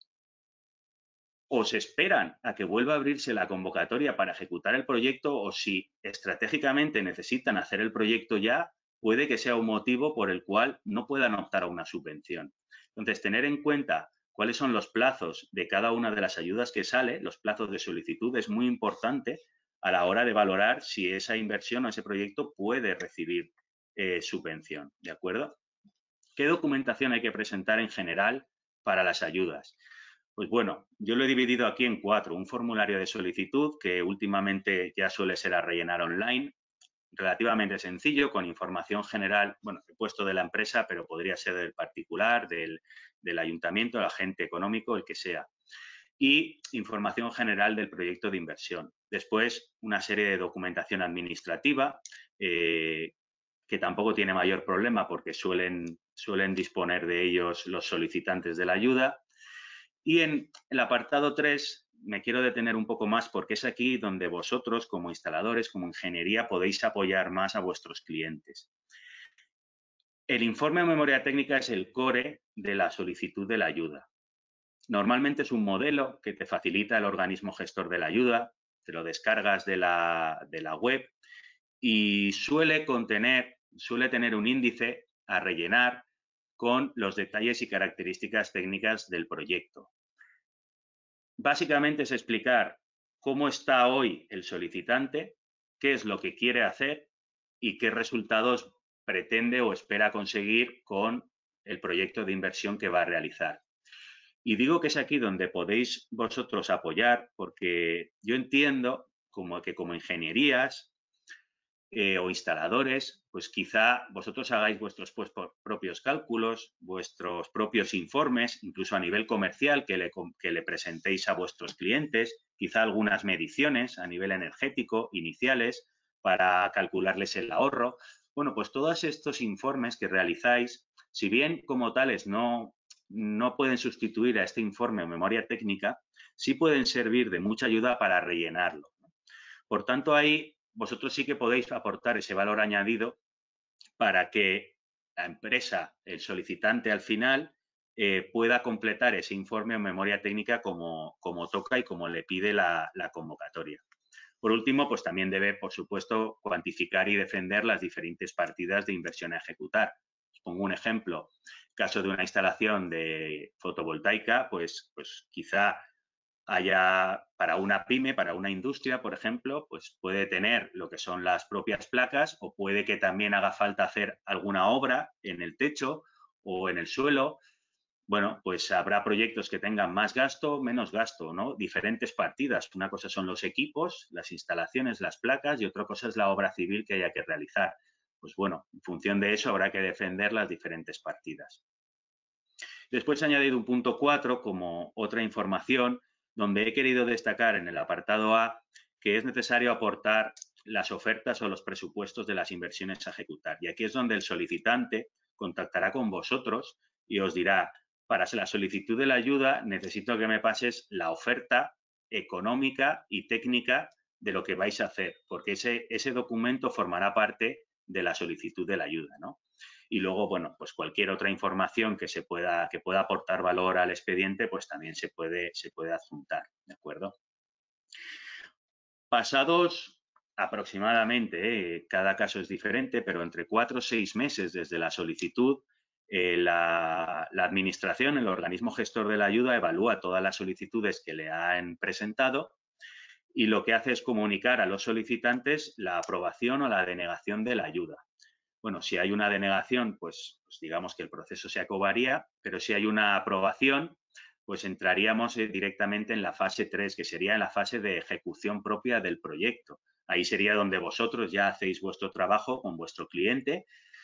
o se esperan a que vuelva a abrirse la convocatoria para ejecutar el proyecto o si estratégicamente necesitan hacer el proyecto ya, puede que sea un motivo por el cual no puedan optar a una subvención. Entonces, tener en cuenta cuáles son los plazos de cada una de las ayudas que sale, los plazos de solicitud, es muy importante a la hora de valorar si esa inversión o ese proyecto puede recibir eh, subvención, ¿de acuerdo? ¿Qué documentación hay que presentar en general para las ayudas? Pues bueno, yo lo he dividido aquí en cuatro. Un formulario de solicitud que últimamente ya suele ser a rellenar online, relativamente sencillo, con información general, bueno, he puesto de la empresa, pero podría ser del particular, del, del ayuntamiento, del agente económico, el que sea. Y información general del proyecto de inversión. Después, una serie de documentación administrativa, eh, que tampoco tiene mayor problema porque suelen, suelen disponer de ellos los solicitantes de la ayuda. Y en el apartado tres me quiero detener un poco más porque es aquí donde vosotros, como instaladores, como ingeniería, podéis apoyar más a vuestros clientes. El informe o memoria técnica es el core de la solicitud de la ayuda. Normalmente es un modelo que te facilita el organismo gestor de la ayuda, te lo descargas de la, de la web y suele contener, suele tener un índice a rellenar con los detalles y características técnicas del proyecto. Básicamente es explicar cómo está hoy el solicitante, qué es lo que quiere hacer y qué resultados pretende o espera conseguir con el proyecto de inversión que va a realizar. Y digo que es aquí donde podéis vosotros apoyar, porque yo entiendo como que como ingenierías eh, o instaladores, pues quizá vosotros hagáis vuestros pues, propios cálculos, vuestros propios informes, incluso a nivel comercial que le, que le presentéis a vuestros clientes, quizá algunas mediciones a nivel energético iniciales para calcularles el ahorro. Bueno, pues todos estos informes que realizáis, si bien como tales no, no pueden sustituir a este informe o memoria técnica, sí pueden servir de mucha ayuda para rellenarlo. Por tanto, ahí vosotros sí que podéis aportar ese valor añadido para que la empresa, el solicitante al final, eh, pueda completar ese informe o memoria técnica como, como toca y como le pide la, la convocatoria. Por último, pues también debe, por supuesto, cuantificar y defender las diferentes partidas de inversión a ejecutar. Os pongo un ejemplo. Caso de una instalación de fotovoltaica, pues, pues quizá haya para una pyme, para una industria, por ejemplo, pues puede tener lo que son las propias placas o puede que también haga falta hacer alguna obra en el techo o en el suelo. Bueno, pues habrá proyectos que tengan más gasto, menos gasto, ¿no? Diferentes partidas. Una cosa son los equipos, las instalaciones, las placas y otra cosa es la obra civil que haya que realizar. Pues bueno, en función de eso habrá que defender las diferentes partidas. Después he añadido un punto cuatro como otra información donde he querido destacar en el apartado A que es necesario aportar las ofertas o los presupuestos de las inversiones a ejecutar. Y aquí es donde el solicitante contactará con vosotros y os dirá, para la solicitud de la ayuda necesito que me pases la oferta económica y técnica de lo que vais a hacer, porque ese, ese documento formará parte de la solicitud de la ayuda, ¿no? Y luego, bueno, pues cualquier otra información que se pueda, que pueda aportar valor al expediente, pues también se puede, se puede adjuntar, ¿de acuerdo? Pasados aproximadamente, eh, cada caso es diferente, pero entre cuatro o seis meses desde la solicitud, eh, la, la administración, el organismo gestor de la ayuda, evalúa todas las solicitudes que le han presentado y lo que hace es comunicar a los solicitantes la aprobación o la denegación de la ayuda. Bueno, si hay una denegación, pues, pues digamos que el proceso se acabaría, pero si hay una aprobación, pues entraríamos eh, directamente en la fase tres, que sería en la fase de ejecución propia del proyecto. Ahí sería donde vosotros ya hacéis vuestro trabajo con vuestro cliente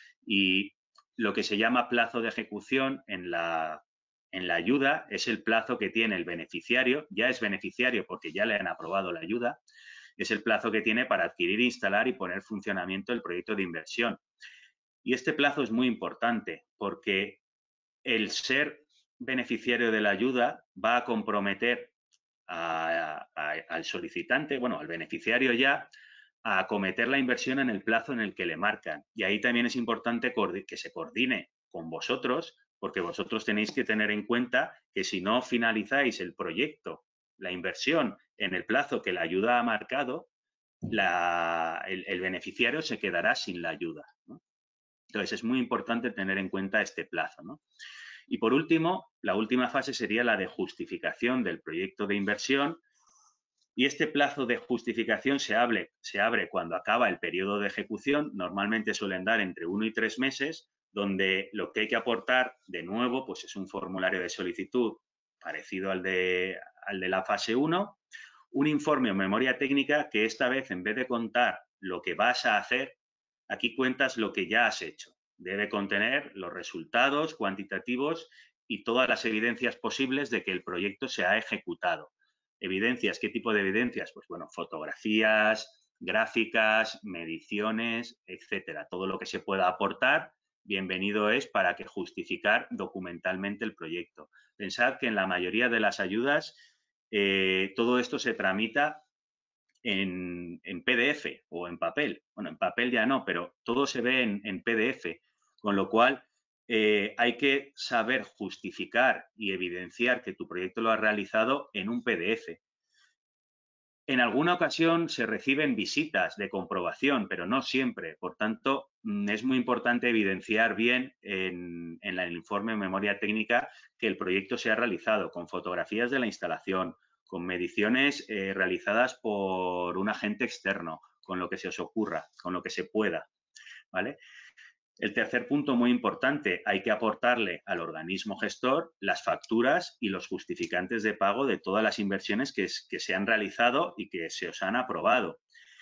y lo que se llama plazo de ejecución en la, en la ayuda es el plazo que tiene el beneficiario, ya es beneficiario porque ya le han aprobado la ayuda, es el plazo que tiene para adquirir, instalar y poner en funcionamiento el proyecto de inversión. Y este plazo es muy importante porque el ser beneficiario de la ayuda va a comprometer a, a, al solicitante, bueno, al beneficiario ya, a acometer la inversión en el plazo en el que le marcan. Y ahí también es importante que se coordine con vosotros, porque vosotros tenéis que tener en cuenta que si no finalizáis el proyecto, la inversión, en el plazo que la ayuda ha marcado, la, el, el beneficiario se quedará sin la ayuda, ¿no? Entonces, es muy importante tener en cuenta este plazo, ¿no? Y por último, la última fase sería la de justificación del proyecto de inversión. Y este plazo de justificación se abre, se abre cuando acaba el periodo de ejecución. Normalmente suelen dar entre uno y tres meses, donde lo que hay que aportar de nuevo pues es un formulario de solicitud parecido al de, al de la fase uno, un informe o memoria técnica que esta vez, en vez de contar lo que vas a hacer, aquí cuentas lo que ya has hecho. Debe contener los resultados cuantitativos y todas las evidencias posibles de que el proyecto se ha ejecutado. Evidencias, ¿qué tipo de evidencias? Pues bueno, fotografías, gráficas, mediciones, etcétera. Todo lo que se pueda aportar, bienvenido es para que justificar documentalmente el proyecto. Pensad que en la mayoría de las ayudas eh, todo esto se tramita En, en P D F o en papel. Bueno, en papel ya no, pero todo se ve en, en P D F, con lo cual eh, hay que saber justificar y evidenciar que tu proyecto lo has realizado en un P D F. En alguna ocasión se reciben visitas de comprobación, pero no siempre. Por tanto, es muy importante evidenciar bien en, en el informe de memoria técnica que el proyecto se ha realizado con fotografías de la instalación, con mediciones eh, realizadas por un agente externo, con lo que se os ocurra, con lo que se pueda, ¿vale? El tercer punto muy importante, hay que aportarle al organismo gestor las facturas y los justificantes de pago de todas las inversiones que, que se han realizado y que se os han aprobado.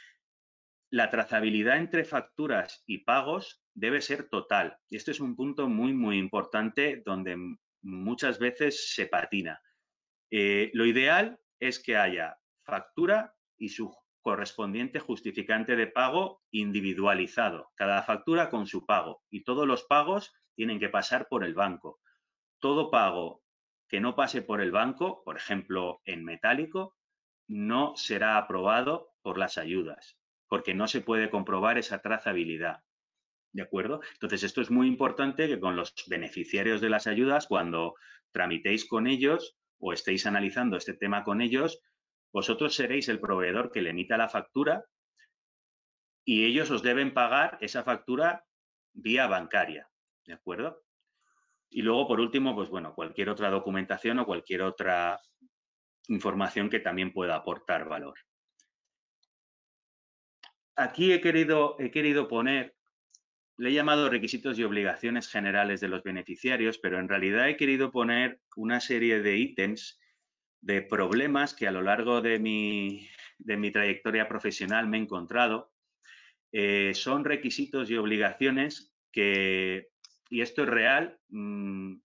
La trazabilidad entre facturas y pagos debe ser total. Y este es un punto muy, muy importante donde muchas veces se patina. Eh, lo ideal es que haya factura y su correspondiente justificante de pago individualizado. Cada factura con su pago y todos los pagos tienen que pasar por el banco. Todo pago que no pase por el banco, por ejemplo, en metálico, no será aprobado por las ayudas, porque no se puede comprobar esa trazabilidad. ¿de acuerdo? Entonces, esto es muy importante que con los beneficiarios de las ayudas, cuando tramitéis con ellos o estéis analizando este tema con ellos, vosotros seréis el proveedor que le emita la factura y ellos os deben pagar esa factura vía bancaria, ¿de acuerdo? Y luego, por último, pues bueno, cualquier otra documentación o cualquier otra información que también pueda aportar valor. Aquí he querido, he querido poner, le he llamado requisitos y obligaciones generales de los beneficiarios, pero en realidad he querido poner una serie de ítems de problemas que a lo largo de mi, de mi trayectoria profesional me he encontrado. Eh, son requisitos y obligaciones que, y esto es real, mmm,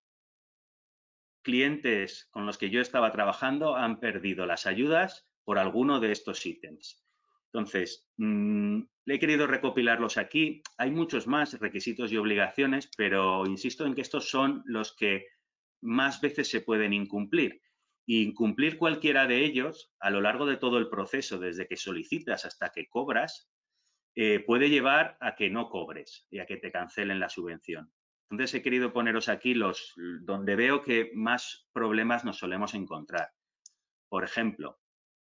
clientes con los que yo estaba trabajando han perdido las ayudas por alguno de estos ítems. Entonces, mmm, he querido recopilarlos aquí. Hay muchos más requisitos y obligaciones, pero insisto en que estos son los que más veces se pueden incumplir. Y incumplir cualquiera de ellos a lo largo de todo el proceso, desde que solicitas hasta que cobras, eh, puede llevar a que no cobres y a que te cancelen la subvención. Entonces he querido poneros aquí los donde veo que más problemas nos solemos encontrar. Por ejemplo,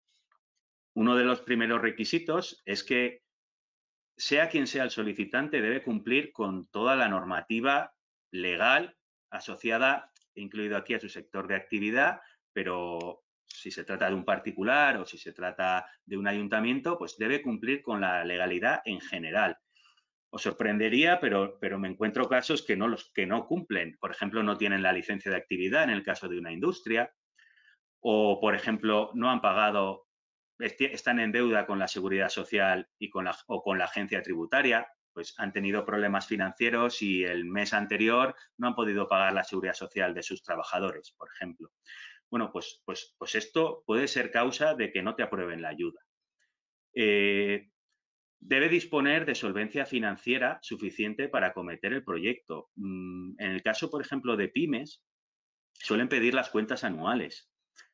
uno de los primeros requisitos es que sea quien sea el solicitante debe cumplir con toda la normativa legal asociada, incluido aquí a su sector de actividad, pero si se trata de un particular o si se trata de un ayuntamiento, pues debe cumplir con la legalidad en general. Os sorprendería, pero, pero me encuentro casos que no, los, que no cumplen. Por ejemplo, no tienen la licencia de actividad en el caso de una industria o, por ejemplo, no han pagado, están en deuda con la Seguridad Social y con la, o con la agencia tributaria, pues han tenido problemas financieros y el mes anterior no han podido pagar la Seguridad Social de sus trabajadores, por ejemplo. Bueno, pues, pues, pues esto puede ser causa de que no te aprueben la ayuda. Eh, Debe disponer de solvencia financiera suficiente para acometer el proyecto. En el caso, por ejemplo, de pymes, suelen pedir las cuentas anuales.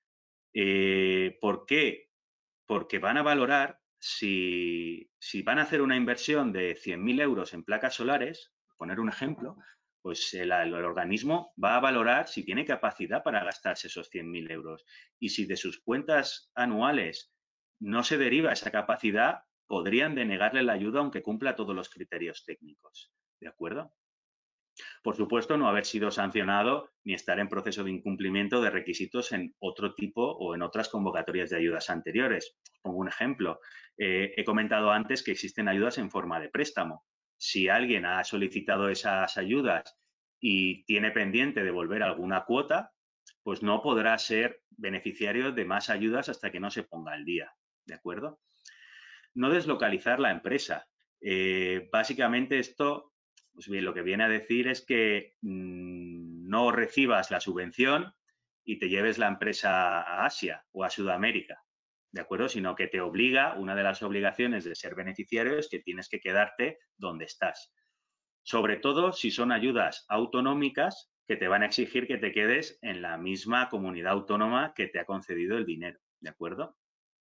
Eh, ¿Por qué? Porque van a valorar si, si van a hacer una inversión de cien mil euros en placas solares, por poner un ejemplo, pues el, el organismo va a valorar si tiene capacidad para gastarse esos cien mil euros. Y si de sus cuentas anuales no se deriva esa capacidad, podrían denegarle la ayuda aunque cumpla todos los criterios técnicos. ¿De acuerdo? Por supuesto, no haber sido sancionado ni estar en proceso de incumplimiento de requisitos en otro tipo o en otras convocatorias de ayudas anteriores. Pongo un ejemplo. Eh, he comentado antes que existen ayudas en forma de préstamo. Si alguien ha solicitado esas ayudas y tiene pendiente devolver alguna cuota, pues no podrá ser beneficiario de más ayudas hasta que no se ponga al día. ¿De acuerdo? No deslocalizar la empresa. Eh, básicamente esto, pues bien, lo que viene a decir es que mmm, no recibas la subvención y te lleves la empresa a Asia o a Sudamérica, ¿de acuerdo? Sino que te obliga, una de las obligaciones de ser beneficiario es que tienes que quedarte donde estás. Sobre todo si son ayudas autonómicas que te van a exigir que te quedes en la misma comunidad autónoma que te ha concedido el dinero, ¿de acuerdo?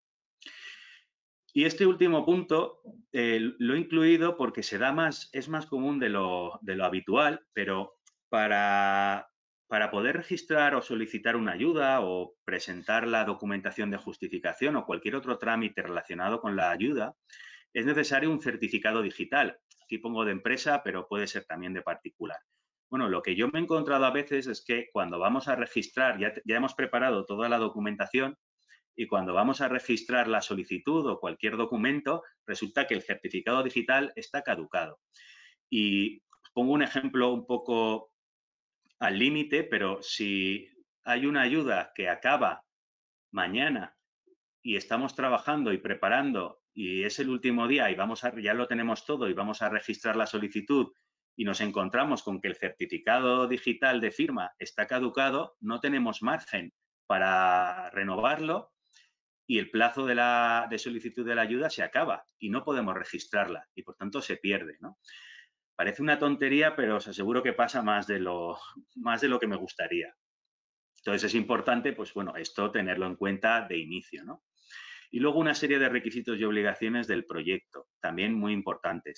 Y este último punto eh, lo he incluido porque se da más, es más común de lo, de lo habitual, pero para, para poder registrar o solicitar una ayuda o presentar la documentación de justificación o cualquier otro trámite relacionado con la ayuda, es necesario un certificado digital. Aquí pongo de empresa, pero puede ser también de particular. Bueno, lo que yo me he encontrado a veces es que cuando vamos a registrar, ya, ya hemos preparado toda la documentación, y cuando vamos a registrar la solicitud o cualquier documento, resulta que el certificado digital está caducado. Y pongo un ejemplo un poco al límite, pero si hay una ayuda que acaba mañana y estamos trabajando y preparando y es el último día y vamos a, ya lo tenemos todo y vamos a registrar la solicitud y nos encontramos con que el certificado digital de firma está caducado, no tenemos margen para renovarlo y el plazo de, la, de solicitud de la ayuda se acaba y no podemos registrarla y por tanto se pierde, ¿no? Parece una tontería, pero os aseguro que pasa más de lo, más de lo que me gustaría. Entonces es importante, pues bueno, esto tenerlo en cuenta de inicio, ¿no? Y luego una serie de requisitos y obligaciones del proyecto, también muy importantes.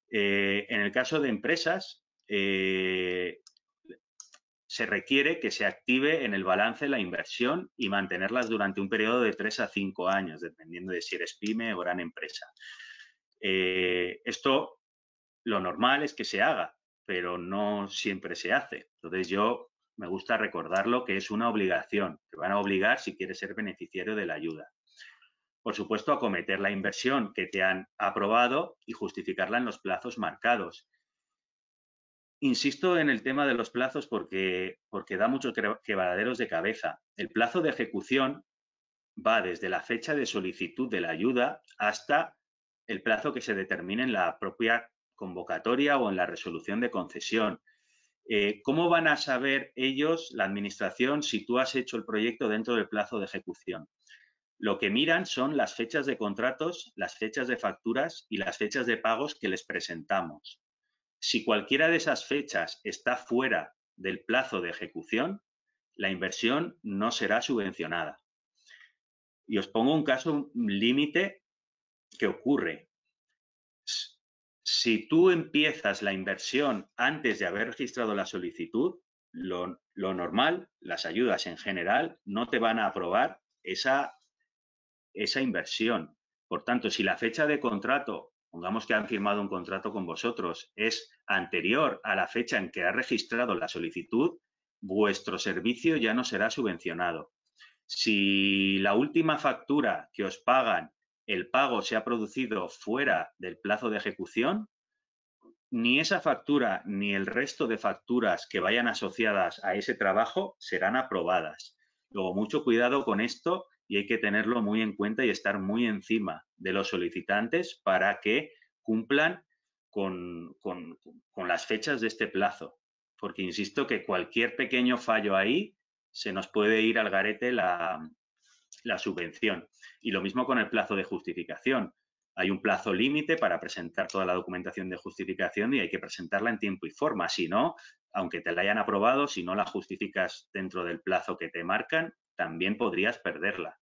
Eh, en el caso de empresas, eh, se requiere que se active en el balance la inversión y mantenerlas durante un periodo de tres a cinco años, dependiendo de si eres pyme o gran empresa. Eh, esto, lo normal es que se haga, pero no siempre se hace. Entonces, yo me gusta recordarlo que es una obligación. Te van a obligar si quieres ser beneficiario de la ayuda. Por supuesto, acometer la inversión que te han aprobado y justificarla en los plazos marcados. Insisto en el tema de los plazos porque, porque da muchos quebraderos de cabeza. El plazo de ejecución va desde la fecha de solicitud de la ayuda hasta el plazo que se determine en la propia convocatoria o en la resolución de concesión. Eh, ¿Cómo van a saber ellos, la administración, si tú has hecho el proyecto dentro del plazo de ejecución? Lo que miran son las fechas de contratos, las fechas de facturas y las fechas de pagos que les presentamos. Si cualquiera de esas fechas está fuera del plazo de ejecución, la inversión no será subvencionada. Y os pongo un caso límite que ocurre. Si tú empiezas la inversión antes de haber registrado la solicitud, lo, lo normal, las ayudas en general, no te van a aprobar esa, esa inversión. Por tanto, si la fecha de contrato, pongamos que han firmado un contrato con vosotros, es anterior a la fecha en que ha registrado la solicitud, vuestro servicio ya no será subvencionado. Si la última factura que os pagan, el pago se ha producido fuera del plazo de ejecución, ni esa factura ni el resto de facturas que vayan asociadas a ese trabajo serán aprobadas. Luego, mucho cuidado con esto y hay que tenerlo muy en cuenta y estar muy encima de los solicitantes para que cumplan con, con, con las fechas de este plazo. Porque insisto que cualquier pequeño fallo ahí se nos puede ir al garete la, la subvención. Y lo mismo con el plazo de justificación. Hay un plazo límite para presentar toda la documentación de justificación y hay que presentarla en tiempo y forma. Si no, aunque te la hayan aprobado, si no la justificas dentro del plazo que te marcan, también podrías perderla.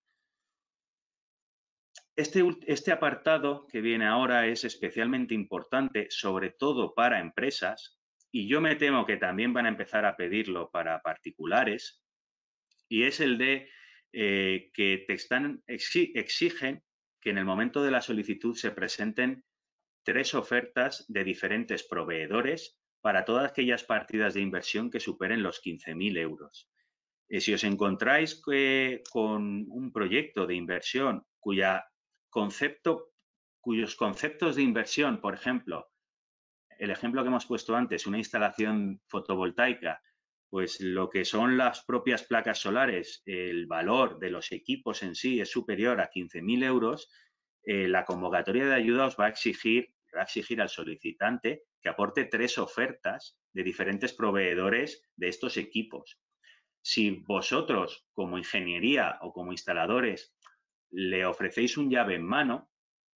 Este, este apartado que viene ahora es especialmente importante, sobre todo para empresas, y yo me temo que también van a empezar a pedirlo para particulares, y es el de eh, que te están, exigen que en el momento de la solicitud se presenten tres ofertas de diferentes proveedores para todas aquellas partidas de inversión que superen los quince mil euros. Eh, si os encontráis que, con un proyecto de inversión cuya concepto, cuyos conceptos de inversión, por ejemplo, el ejemplo que hemos puesto antes, una instalación fotovoltaica, pues lo que son las propias placas solares, el valor de los equipos en sí es superior a quince mil euros, eh, la convocatoria de ayuda os va a exigir, va a exigir al solicitante que aporte tres ofertas de diferentes proveedores de estos equipos. Si vosotros, como ingeniería o como instaladores, le ofrecéis un llave en mano,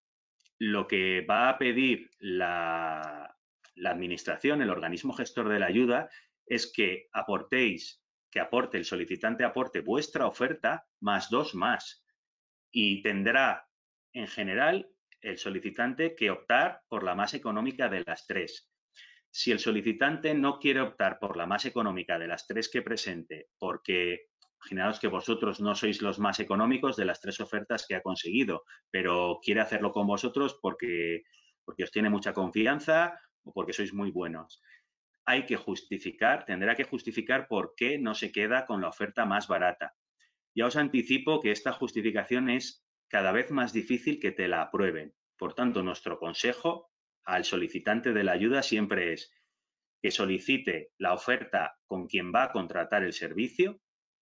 lo que va a pedir la, la administración, el organismo gestor de la ayuda, es que aportéis, que aporte el solicitante aporte vuestra oferta más dos más. Y tendrá, en general, el solicitante que optar por la más económica de las tres. Si el solicitante no quiere optar por la más económica de las tres que presente, porque imaginaos que vosotros no sois los más económicos de las tres ofertas que ha conseguido, pero quiere hacerlo con vosotros porque, porque os tiene mucha confianza o porque sois muy buenos. Hay que justificar, tendrá que justificar por qué no se queda con la oferta más barata. Ya os anticipo que esta justificación es cada vez más difícil que te la aprueben. Por tanto, nuestro consejo al solicitante de la ayuda siempre es que solicite la oferta con quien va a contratar el servicio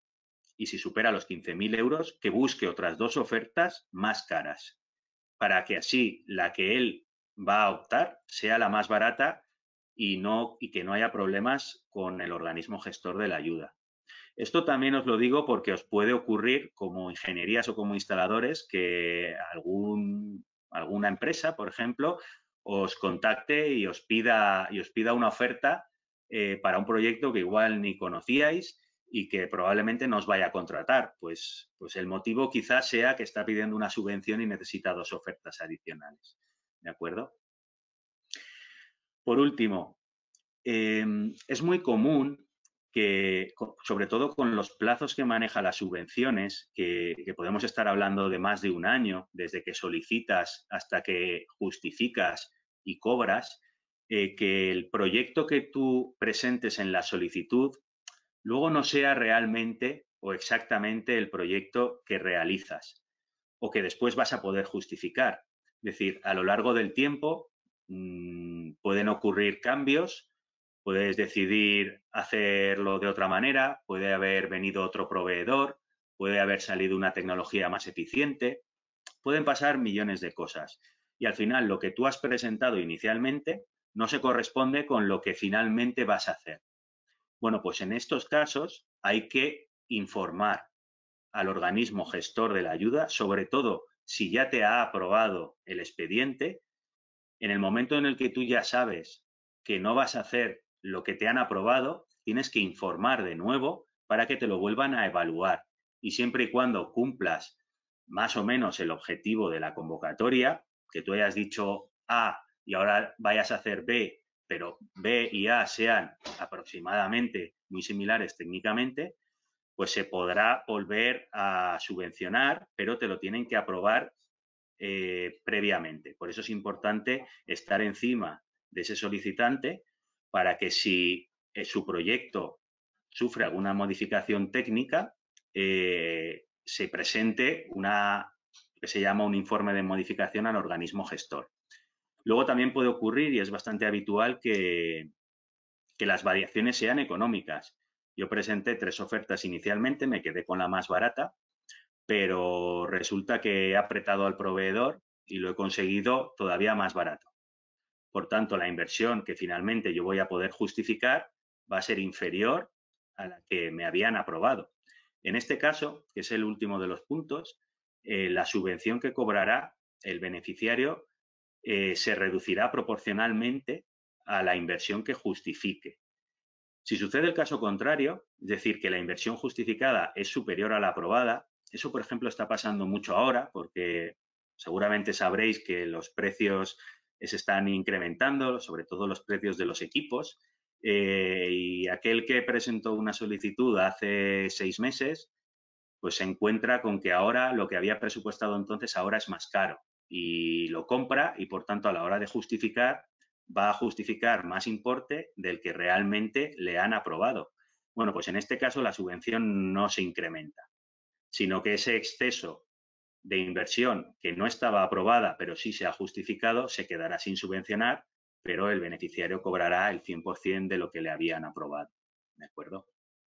y si supera los quince mil euros, que busque otras dos ofertas más caras para que así la que él va a optar sea la más barata y, no, y que no haya problemas con el organismo gestor de la ayuda. Esto también os lo digo porque os puede ocurrir como ingenierías o como instaladores que algún, alguna empresa, por ejemplo, os contacte y os pida, y os pida una oferta eh, para un proyecto que igual ni conocíais y que probablemente no os vaya a contratar. Pues, pues el motivo quizás sea que está pidiendo una subvención y necesita dos ofertas adicionales. ¿De acuerdo? Por último, eh, es muy común que, sobre todo con los plazos que maneja las subvenciones, que, que podemos estar hablando de más de un año, desde que solicitas hasta que justificas y cobras, eh, que el proyecto que tú presentes en la solicitud luego no sea realmente o exactamente el proyecto que realizas o que después vas a poder justificar. Es decir, a lo largo del tiempo mmm, pueden ocurrir cambios, puedes decidir hacerlo de otra manera, puede haber venido otro proveedor, puede haber salido una tecnología más eficiente, pueden pasar millones de cosas. Y al final lo que tú has presentado inicialmente no se corresponde con lo que finalmente vas a hacer. Bueno, pues en estos casos hay que informar al organismo gestor de la ayuda, sobre todo si ya te ha aprobado el expediente. En el momento en el que tú ya sabes que no vas a hacer lo que te han aprobado, tienes que informar de nuevo para que te lo vuelvan a evaluar. Y siempre y cuando cumplas más o menos el objetivo de la convocatoria, que tú hayas dicho A y ahora vayas a hacer B, pero B y A sean aproximadamente muy similares técnicamente, pues se podrá volver a subvencionar, pero te lo tienen que aprobar eh, previamente. Por eso es importante estar encima de ese solicitante para que si eh, su proyecto sufre alguna modificación técnica, eh, se presente una que se llama un informe de modificación al organismo gestor. Luego también puede ocurrir, y es bastante habitual, que, que las variaciones sean económicas. Yo presenté tres ofertas inicialmente, me quedé con la más barata, pero resulta que he apretado al proveedor y lo he conseguido todavía más barato. Por tanto, la inversión que finalmente yo voy a poder justificar va a ser inferior a la que me habían aprobado. En este caso, que es el último de los puntos, eh, la subvención que cobrará el beneficiario eh, se reducirá proporcionalmente a la inversión que justifique. Si sucede el caso contrario, es decir, que la inversión justificada es superior a la aprobada, eso, por ejemplo, está pasando mucho ahora porque seguramente sabréis que los precios se están incrementando, sobre todo los precios de los equipos, eh, y aquel que presentó una solicitud hace seis meses, pues se encuentra con que ahora lo que había presupuestado entonces ahora es más caro y lo compra y, por tanto, a la hora de justificar, va a justificar más importe del que realmente le han aprobado. Bueno, pues en este caso la subvención no se incrementa, sino que ese exceso de inversión que no estaba aprobada, pero sí se ha justificado, se quedará sin subvencionar, pero el beneficiario cobrará el cien por cien de lo que le habían aprobado. ¿De acuerdo?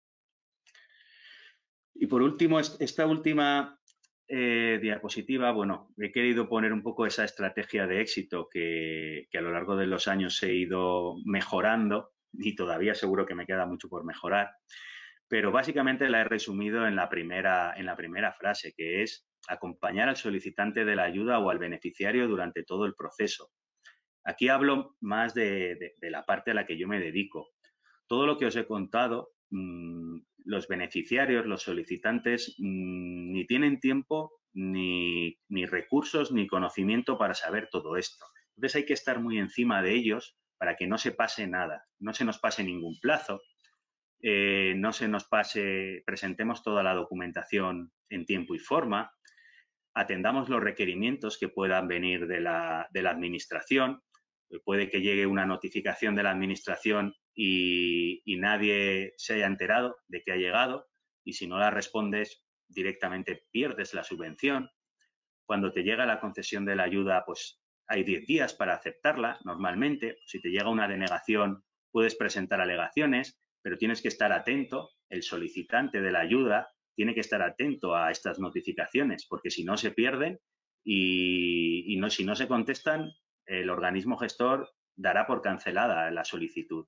Y por último, esta última eh, diapositiva, bueno, he querido poner un poco esa estrategia de éxito que, que a lo largo de los años he ido mejorando y todavía seguro que me queda mucho por mejorar, pero básicamente la he resumido en la primera, en la primera frase, que es acompañar al solicitante de la ayuda o al beneficiario durante todo el proceso. Aquí hablo más de, de, de la parte a la que yo me dedico. Todo lo que os he contado, mmm, los beneficiarios, los solicitantes, mmm, ni tienen tiempo, ni, ni recursos, ni conocimiento para saber todo esto. Entonces hay que estar muy encima de ellos para que no se pase nada, no se nos pase ningún plazo, eh, no se nos pase, presentemos toda la documentación en tiempo y forma, atendamos los requerimientos que puedan venir de la, de la administración. Puede que llegue una notificación de la administración y, y nadie se haya enterado de que ha llegado, y si no la respondes directamente pierdes la subvención. Cuando te llega la concesión de la ayuda, pues hay diez días para aceptarla normalmente. Si te llega una denegación puedes presentar alegaciones, pero tienes que estar atento, el solicitante de la ayuda tiene que estar atento a estas notificaciones, porque si no se pierden y, y no, si no se contestan, el organismo gestor dará por cancelada la solicitud.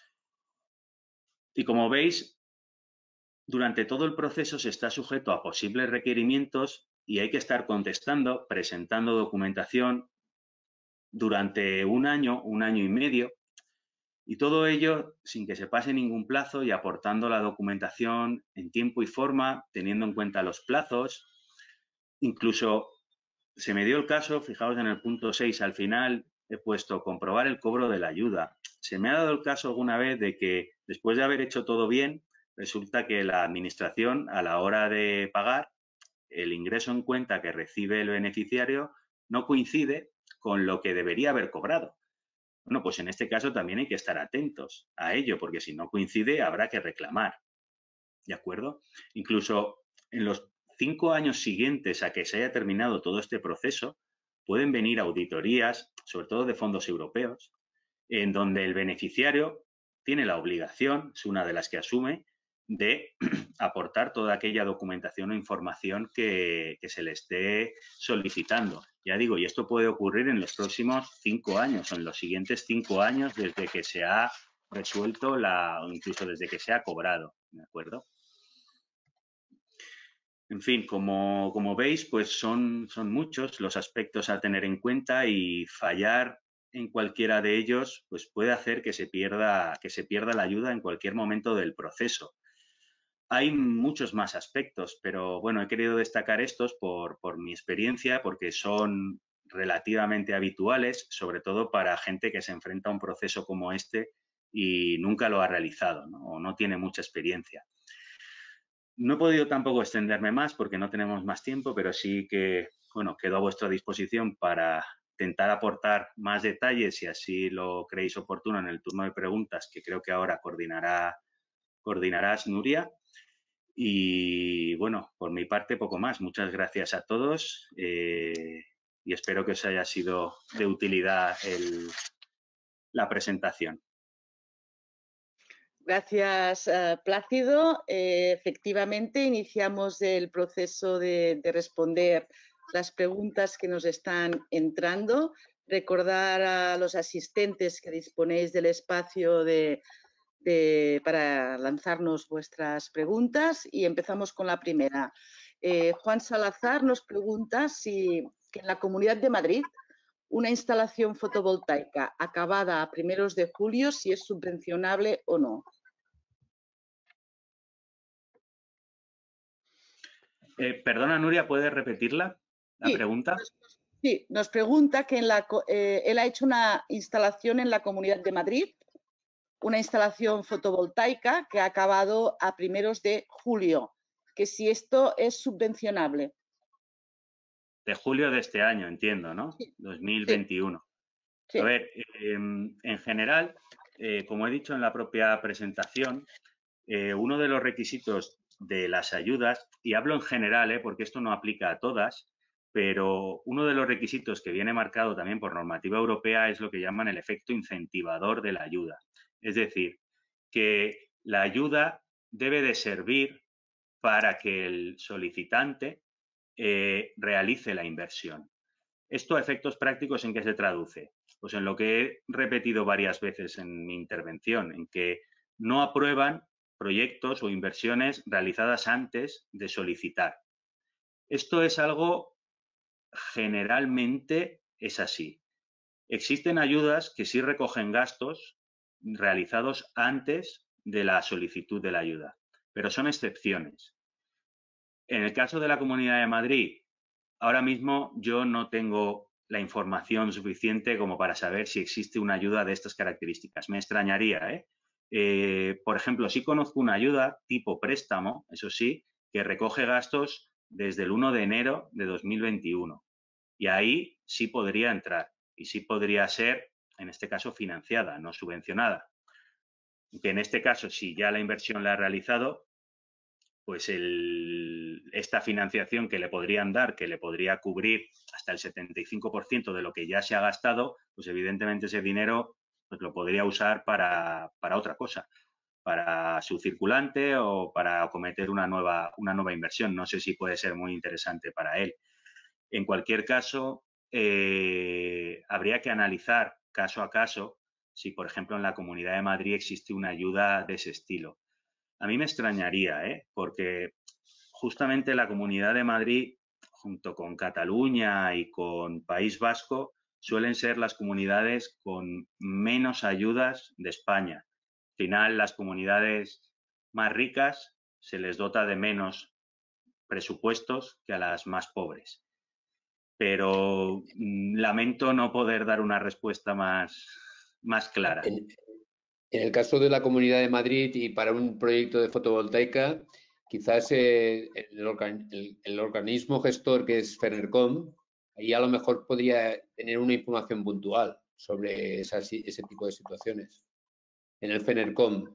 Y como veis, durante todo el proceso se está sujeto a posibles requerimientos y hay que estar contestando, presentando documentación durante un año, un año y medio, y todo ello sin que se pase ningún plazo y aportando la documentación en tiempo y forma, teniendo en cuenta los plazos. Incluso se me dio el caso, fijaos en el punto seis al final, he puesto comprobar el cobro de la ayuda. Se me ha dado el caso alguna vez de que después de haber hecho todo bien, resulta que la administración a la hora de pagar el ingreso en cuenta que recibe el beneficiario no coincide con lo que debería haber cobrado. Bueno, pues en este caso también hay que estar atentos a ello, porque si no coincide habrá que reclamar. ¿De acuerdo? Incluso en los cinco años siguientes a que se haya terminado todo este proceso, pueden venir auditorías, sobre todo de fondos europeos, en donde el beneficiario tiene la obligación, es una de las que asume, de aportar toda aquella documentación o información que, que se le esté solicitando. Ya digo, y esto puede ocurrir en los próximos cinco años o en los siguientes cinco años desde que se ha resuelto la, o incluso desde que se ha cobrado, ¿de acuerdo? En fin, como, como veis, pues son, son muchos los aspectos a tener en cuenta y fallar en cualquiera de ellos pues puede hacer que se pierda, que se pierda la ayuda en cualquier momento del proceso. Hay muchos más aspectos, pero bueno, he querido destacar estos por, por mi experiencia, porque son relativamente habituales, sobre todo para gente que se enfrenta a un proceso como este y nunca lo ha realizado, ¿no? O no tiene mucha experiencia. No he podido tampoco extenderme más porque no tenemos más tiempo, pero sí que, bueno, quedo a vuestra disposición para intentar aportar más detalles si así lo creéis oportuno en el turno de preguntas que creo que ahora coordinará, coordinarás, Nuria. Y bueno, por mi parte poco más. Muchas gracias a todos eh, y espero que os haya sido de utilidad el, la presentación. Gracias, uh, Plácido. Eh, efectivamente, iniciamos el proceso de, de responder las preguntas que nos están entrando. Recordar a los asistentes que disponéis del espacio de, de, para lanzarnos vuestras preguntas y empezamos con la primera. Eh, Juan Salazar nos pregunta si que en la Comunidad de Madrid una instalación fotovoltaica acabada a primeros de julio, si es subvencionable o no. Eh, perdona, Nuria, ¿puedes repetirla, la sí, pregunta? Nos, sí, nos pregunta que en la, eh, él ha hecho una instalación en la Comunidad de Madrid, una instalación fotovoltaica que ha acabado a primeros de julio, que si esto es subvencionable. De julio de este año, entiendo, ¿no? Sí. dos mil veintiuno. Sí. A ver, eh, en general, eh, como he dicho en la propia presentación, eh, uno de los requisitos de las ayudas, y hablo en general, eh, porque esto no aplica a todas, pero uno de los requisitos que viene marcado también por normativa europea es lo que llaman el efecto incentivador de la ayuda. Es decir, que la ayuda debe de servir para que el solicitante eh, realice la inversión. ¿Esto a efectos prácticos en qué se traduce? Pues en lo que he repetido varias veces en mi intervención, en que no aprueban proyectos o inversiones realizadas antes de solicitar. Esto es algo generalmente es así. Existen ayudas que sí recogen gastos realizados antes de la solicitud de la ayuda, pero son excepciones. En el caso de la Comunidad de Madrid, ahora mismo yo no tengo la información suficiente como para saber si existe una ayuda de estas características. Me extrañaría, ¿eh? Eh, por ejemplo, sí conozco una ayuda tipo préstamo, eso sí, que recoge gastos desde el uno de enero de dos mil veintiuno. Y ahí sí podría entrar y sí podría ser, en este caso, financiada, no subvencionada. Que en este caso, si ya la inversión la ha realizado, pues el, esta financiación que le podrían dar, que le podría cubrir hasta el setenta y cinco por ciento de lo que ya se ha gastado, pues evidentemente ese dinero pues lo podría usar para, para otra cosa, para su circulante o para acometer una nueva, una nueva inversión. No sé si puede ser muy interesante para él. En cualquier caso, eh, habría que analizar caso a caso si, por ejemplo, en la Comunidad de Madrid existe una ayuda de ese estilo. A mí me extrañaría, ¿eh? Porque justamente la Comunidad de Madrid, junto con Cataluña y con País Vasco, suelen ser las comunidades con menos ayudas de España. Al final, las comunidades más ricas se les dota de menos presupuestos que a las más pobres. pero mm, lamento no poder dar una respuesta más, más clara. En, en el caso de la Comunidad de Madrid y para un proyecto de fotovoltaica, quizás eh, el, organ, el, el organismo gestor que es Fenercom, ahí a lo mejor podría tener una información puntual sobre esas, ese tipo de situaciones. En el Fenercom,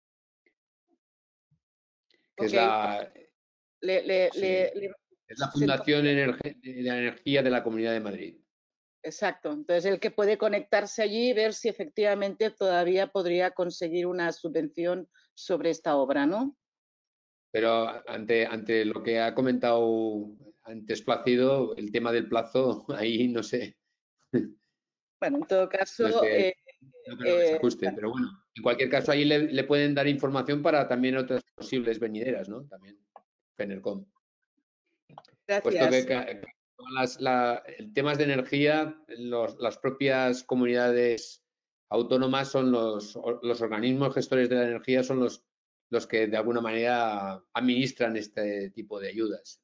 que okay. es la... Le, le, sí, le, le, es la Fundación Energe, de la Energía de la Comunidad de Madrid. Exacto. Entonces, el que puede conectarse allí y ver si efectivamente todavía podría conseguir una subvención sobre esta obra, ¿no? Pero ante, ante lo que ha comentado antes Plácido, el tema del plazo, ahí no sé. Bueno, en todo caso... No, sé, eh, no creo que se ajuste, eh, pero bueno, en cualquier caso ahí le, le pueden dar información para también otras posibles venideras, ¿no? También, Fenercom. Gracias. Puesto que, que las la, temas de energía, los, las propias comunidades autónomas son los, los organismos gestores de la energía, son los, los que de alguna manera administran este tipo de ayudas.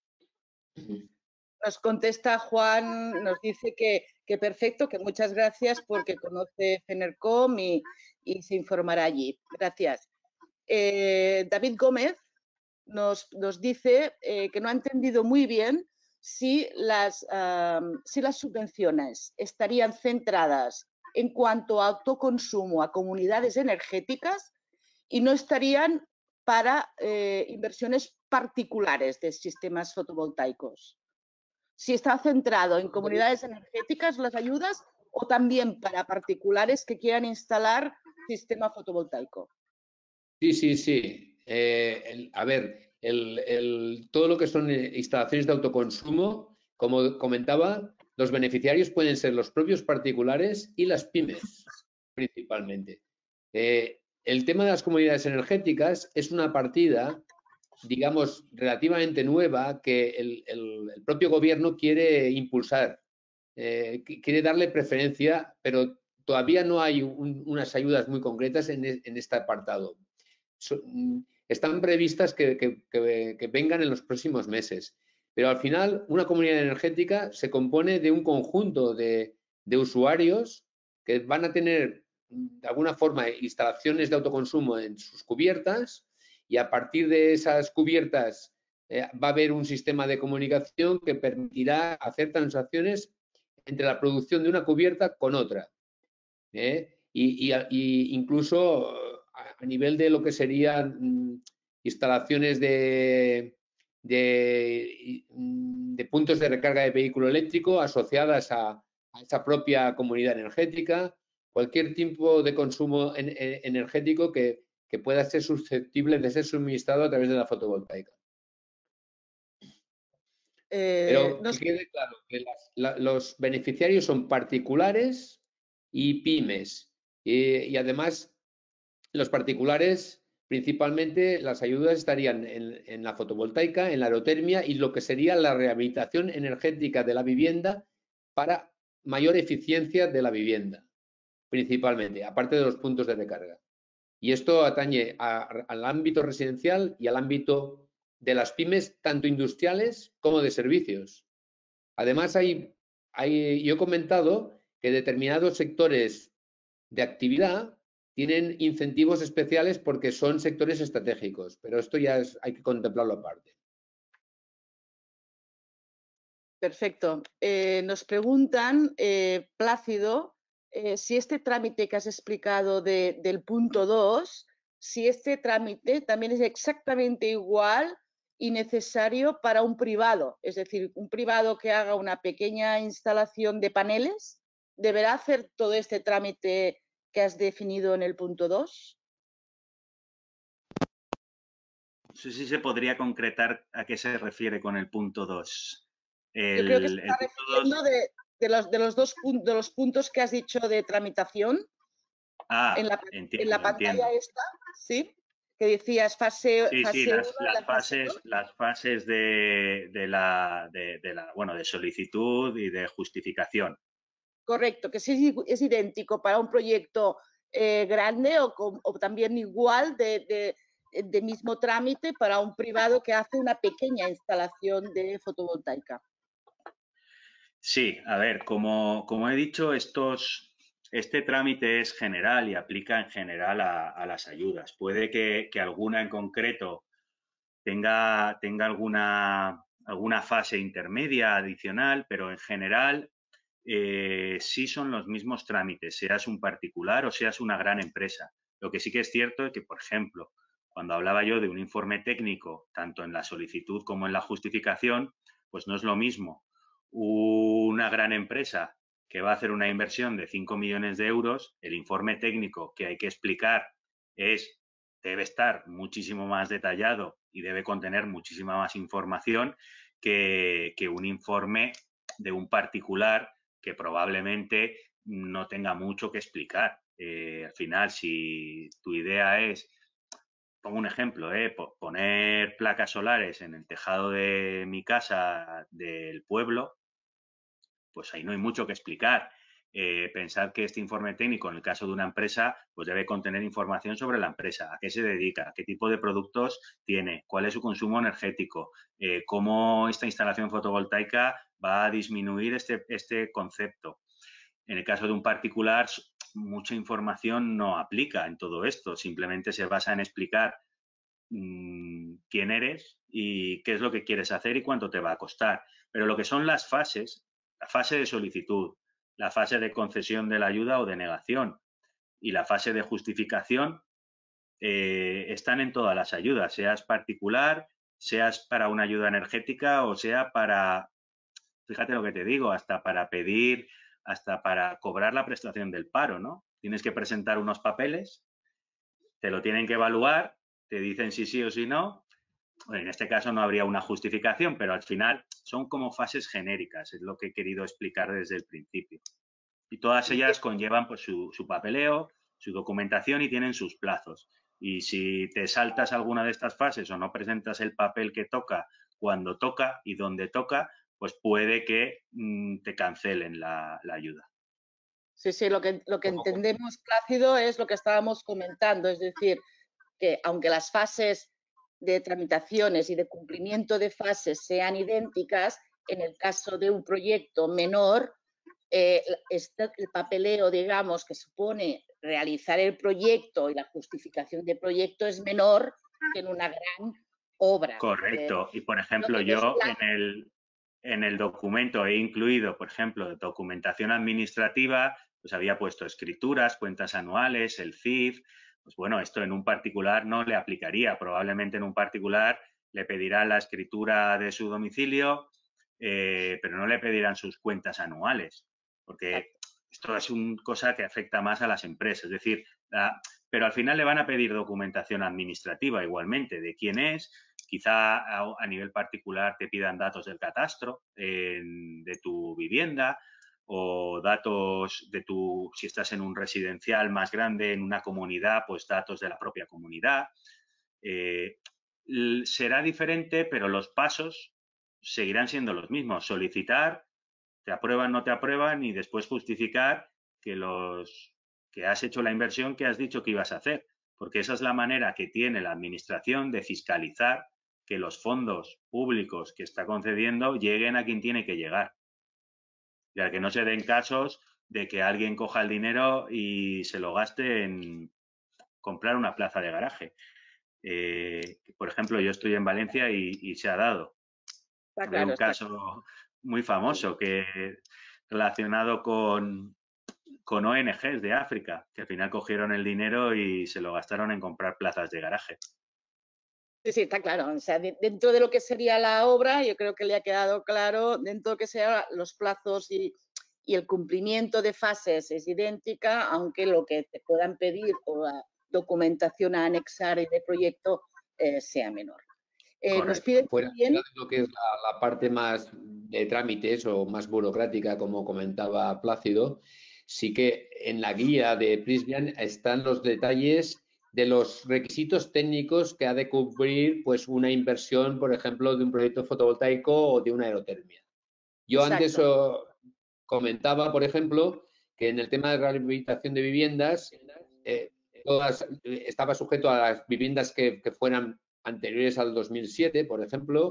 Nos contesta Juan, nos dice que, que perfecto, que muchas gracias porque conoce Fenercom y, y se informará allí. Gracias. Eh, David Gómez nos, nos dice eh, que no ha entendido muy bien si las, um, si las subvenciones estarían centradas en cuanto a autoconsumo a comunidades energéticas y no estarían para eh, inversiones particulares de sistemas fotovoltaicos. Si está centrado en comunidades energéticas las ayudas o también para particulares que quieran instalar sistema fotovoltaico. Sí, sí, sí. Eh, el, a ver, el, el, todo lo que son instalaciones de autoconsumo, como comentaba, los beneficiarios pueden ser los propios particulares y las pymes, principalmente. Eh, el tema de las comunidades energéticas es una partida, digamos, relativamente nueva que el, el, el propio gobierno quiere impulsar, eh, quiere darle preferencia, pero todavía no hay un, unas ayudas muy concretas en, en este apartado. So, están previstas que, que, que, que vengan en los próximos meses, pero al final una comunidad energética se compone de un conjunto de, de usuarios que van a tener de alguna forma instalaciones de autoconsumo en sus cubiertas y a partir de esas cubiertas eh, va a haber un sistema de comunicación que permitirá hacer transacciones entre la producción de una cubierta con otra. ¿eh? Y, y, y incluso a nivel de lo que serían instalaciones de, de, de puntos de recarga de vehículo eléctrico asociadas a, a esa propia comunidad energética, cualquier tipo de consumo en, en, energético que, que pueda ser susceptible de ser suministrado a través de la fotovoltaica. Eh, Pero que quede claro que las, la, los beneficiarios son particulares y pymes. Y, y además, los particulares, principalmente, las ayudas estarían en, en la fotovoltaica, en la aerotermia y lo que sería la rehabilitación energética de la vivienda para mayor eficiencia de la vivienda, principalmente, aparte de los puntos de recarga. Y esto atañe a, al ámbito residencial y al ámbito de las pymes, tanto industriales como de servicios. Además, hay, hay, yo he comentado que determinados sectores de actividad tienen incentivos especiales porque son sectores estratégicos, pero esto ya es, hay que contemplarlo aparte. Perfecto. Eh, nos preguntan, eh, Plácido, eh, si este trámite que has explicado de, del punto dos, si este trámite también es exactamente igual y necesario para un privado, es decir, un privado que haga una pequeña instalación de paneles, ¿deberá hacer todo este trámite que has definido en el punto dos? No sé si se podría concretar a qué se refiere con el punto dos. Yo creo que se está refiriendo dos... de, de, los, de, los dos de los puntos que has dicho de tramitación. Ah, en la, entiendo, en la pantalla entiendo. esta, ¿sí? Que decías fase, sí, fase sí, las, uno, las la fase fases, dos. las fases de, de la, de, de la, bueno, de solicitud y de justificación. Correcto, que sí es idéntico para un proyecto eh, grande o, o también igual de, de, de mismo trámite para un privado que hace una pequeña instalación de fotovoltaica. Sí, a ver, como, como he dicho, estos, este trámite es general y aplica en general a, a las ayudas. Puede que, que alguna en concreto tenga, tenga alguna, alguna fase intermedia adicional, pero en general eh, sí son los mismos trámites, seas un particular o seas una gran empresa. Lo que sí que es cierto es que, por ejemplo, cuando hablaba yo de un informe técnico, tanto en la solicitud como en la justificación, pues no es lo mismo una gran empresa que va a hacer una inversión de cinco millones de euros, el informe técnico que hay que explicar es, debe estar muchísimo más detallado y debe contener muchísima más información que, que un informe de un particular que probablemente no tenga mucho que explicar. Eh, al final, si tu idea es, pongo un ejemplo, eh, poner placas solares en el tejado de mi casa del pueblo, pues ahí no hay mucho que explicar. Eh, pensar que este informe técnico, en el caso de una empresa, pues debe contener información sobre la empresa, a qué se dedica, qué tipo de productos tiene, cuál es su consumo energético, eh, cómo esta instalación fotovoltaica va a disminuir este, este concepto. En el caso de un particular, mucha información no aplica en todo esto, simplemente se basa en explicar mmm, quién eres y qué es lo que quieres hacer y cuánto te va a costar. Pero lo que son las fases, la fase de solicitud, la fase de concesión de la ayuda o de negación y la fase de justificación eh, están en todas las ayudas, seas particular, seas para una ayuda energética o sea para, fíjate lo que te digo, hasta para pedir, hasta para cobrar la prestación del paro, ¿no? Tienes que presentar unos papeles, te lo tienen que evaluar, te dicen si sí o si no. En este caso no habría una justificación, pero al final son como fases genéricas, es lo que he querido explicar desde el principio. Y todas ellas conllevan pues, su, su papeleo, su documentación y tienen sus plazos. Y si te saltas alguna de estas fases o no presentas el papel que toca cuando toca y donde toca, pues puede que mmm, te cancelen la, la ayuda. Sí, sí, lo que, lo que entendemos, Plácido, es lo que estábamos comentando, es decir, que aunque las fases de tramitaciones y de cumplimiento de fases sean idénticas, en el caso de un proyecto menor, eh, este, el papeleo, digamos, que supone realizar el proyecto y la justificación del proyecto es menor que en una gran obra. Correcto. Eh, y, por ejemplo, yo en el, en el documento he incluido, por ejemplo, documentación administrativa, pues había puesto escrituras, cuentas anuales, el C I F. Pues bueno, esto en un particular no le aplicaría. Probablemente en un particular le pedirán la escritura de su domicilio, eh, pero no le pedirán sus cuentas anuales, porque esto es una cosa que afecta más a las empresas. Es decir, la, pero al final le van a pedir documentación administrativa igualmente, de quién es. Quizá a, a nivel particular te pidan datos del catastro eh, de tu vivienda o datos de tu, si estás en un residencial más grande, en una comunidad, pues datos de la propia comunidad. Eh, será diferente, pero los pasos seguirán siendo los mismos. Solicitar, te aprueban, no te aprueban y después justificar que, los, que has hecho la inversión que has dicho que ibas a hacer. Porque esa es la manera que tiene la administración de fiscalizar que los fondos públicos que está concediendo lleguen a quien tiene que llegar. Ya que no se den casos de que alguien coja el dinero y se lo gaste en comprar una plaza de garaje. Eh, por ejemplo, yo estoy en Valencia y, y se ha dado. Está Hay claro, un está caso muy famoso que relacionado con, con O N Ges de África, que al final cogieron el dinero y se lo gastaron en comprar plazas de garaje. Sí, sí, está claro. O sea, de, dentro de lo que sería la obra, yo creo que le ha quedado claro, dentro de lo que sean los plazos y, y el cumplimiento de fases es idéntica, aunque lo que te puedan pedir o la documentación a anexar de proyecto eh, sea menor. Eh, nos piden fuera, también... fuera de lo que es la, la parte más de trámites o más burocrática, como comentaba Plácido, sí que en la guía de Prysmian están los detalles de los requisitos técnicos que ha de cumplir pues una inversión, por ejemplo, de un proyecto fotovoltaico o de una aerotermia. Yo Exacto. antes oh, comentaba, por ejemplo, que en el tema de rehabilitación de viviendas eh, todas, estaba sujeto a las viviendas que, que fueran anteriores al dos mil siete, por ejemplo,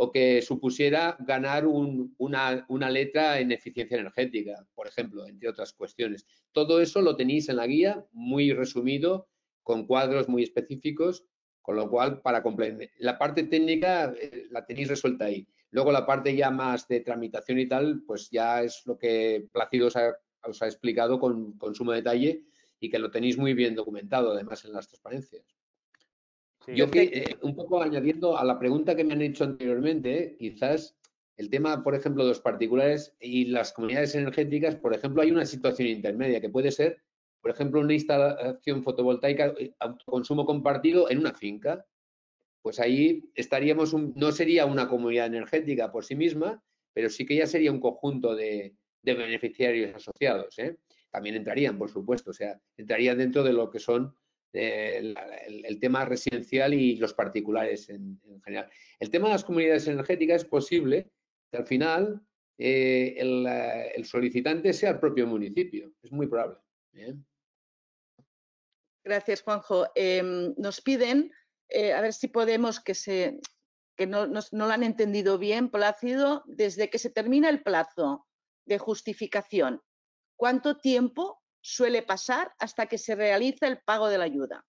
o que supusiera ganar un, una, una letra en eficiencia energética, por ejemplo, entre otras cuestiones. Todo eso lo tenéis en la guía, muy resumido, con cuadros muy específicos, con lo cual, para complementar, la parte técnica eh, la tenéis resuelta ahí. Luego la parte ya más de tramitación y tal, pues ya es lo que Plácido os ha, os ha explicado con, con sumo detalle y que lo tenéis muy bien documentado, además, en las transparencias. Sí. Yo que, eh, un poco añadiendo a la pregunta que me han hecho anteriormente, eh, quizás el tema, por ejemplo, de los particulares y las comunidades energéticas, por ejemplo, hay una situación intermedia que puede ser, por ejemplo, una instalación fotovoltaica, autoconsumo compartido en una finca. Pues ahí estaríamos, un, no sería una comunidad energética por sí misma, pero sí que ya sería un conjunto de, de beneficiarios asociados, ¿eh? También entrarían, por supuesto, o sea, entrarían dentro de lo que son eh, el, el, el tema residencial y los particulares en, en general. El tema de las comunidades energéticas es posible que al final eh, el, el solicitante sea el propio municipio, es muy probable, ¿eh? Gracias, Juanjo. Eh, nos piden, eh, a ver si podemos, que, se, que no, no, no lo han entendido bien, Plácido, desde que se termina el plazo de justificación, ¿cuánto tiempo suele pasar hasta que se realiza el pago de la ayuda?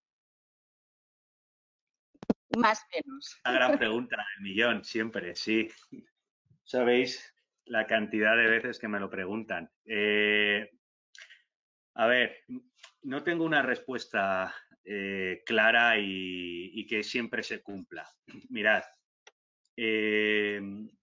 Más o menos. Una gran pregunta del millón, siempre, sí. Sabéis la cantidad de veces que me lo preguntan. Eh, a ver, no tengo una respuesta eh, clara y, y que siempre se cumpla. Mirad, eh,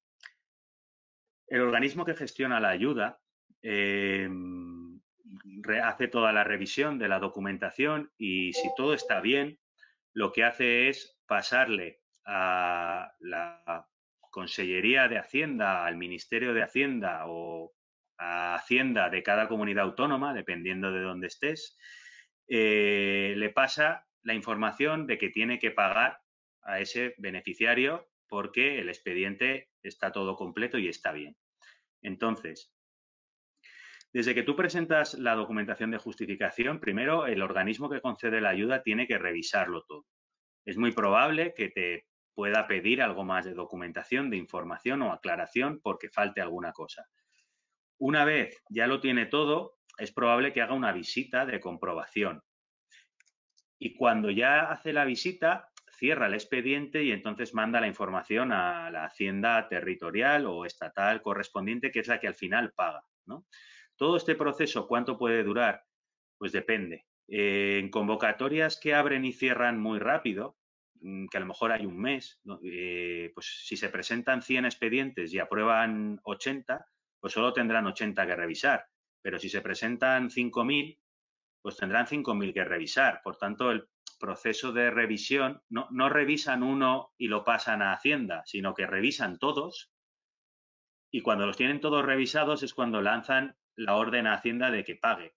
el organismo que gestiona la ayuda eh, hace toda la revisión de la documentación y si todo está bien, lo que hace es pasarle a la Consellería de Hacienda, al Ministerio de Hacienda o a Hacienda de cada comunidad autónoma, dependiendo de dónde estés, eh, le pasa la información de que tiene que pagar a ese beneficiario porque el expediente está todo completo y está bien. Entonces, desde que tú presentas la documentación de justificación, primero el organismo que concede la ayuda tiene que revisarlo todo. Es muy probable que te pueda pedir algo más de documentación, de información o aclaración porque falte alguna cosa. Una vez ya lo tiene todo, es probable que haga una visita de comprobación. Y cuando ya hace la visita, cierra el expediente y entonces manda la información a la hacienda territorial o estatal correspondiente, que es la que al final paga, ¿no? Todo este proceso, ¿cuánto puede durar? Pues depende. Eh, en convocatorias que abren y cierran muy rápido, que a lo mejor hay un mes, ¿no? eh, pues si se presentan cien expedientes y aprueban ochenta, pues solo tendrán ochenta que revisar. Pero si se presentan cinco mil, pues tendrán cinco mil que revisar. Por tanto, el proceso de revisión, no, no revisan uno y lo pasan a Hacienda, sino que revisan todos y cuando los tienen todos revisados es cuando lanzan la orden a Hacienda de que pague.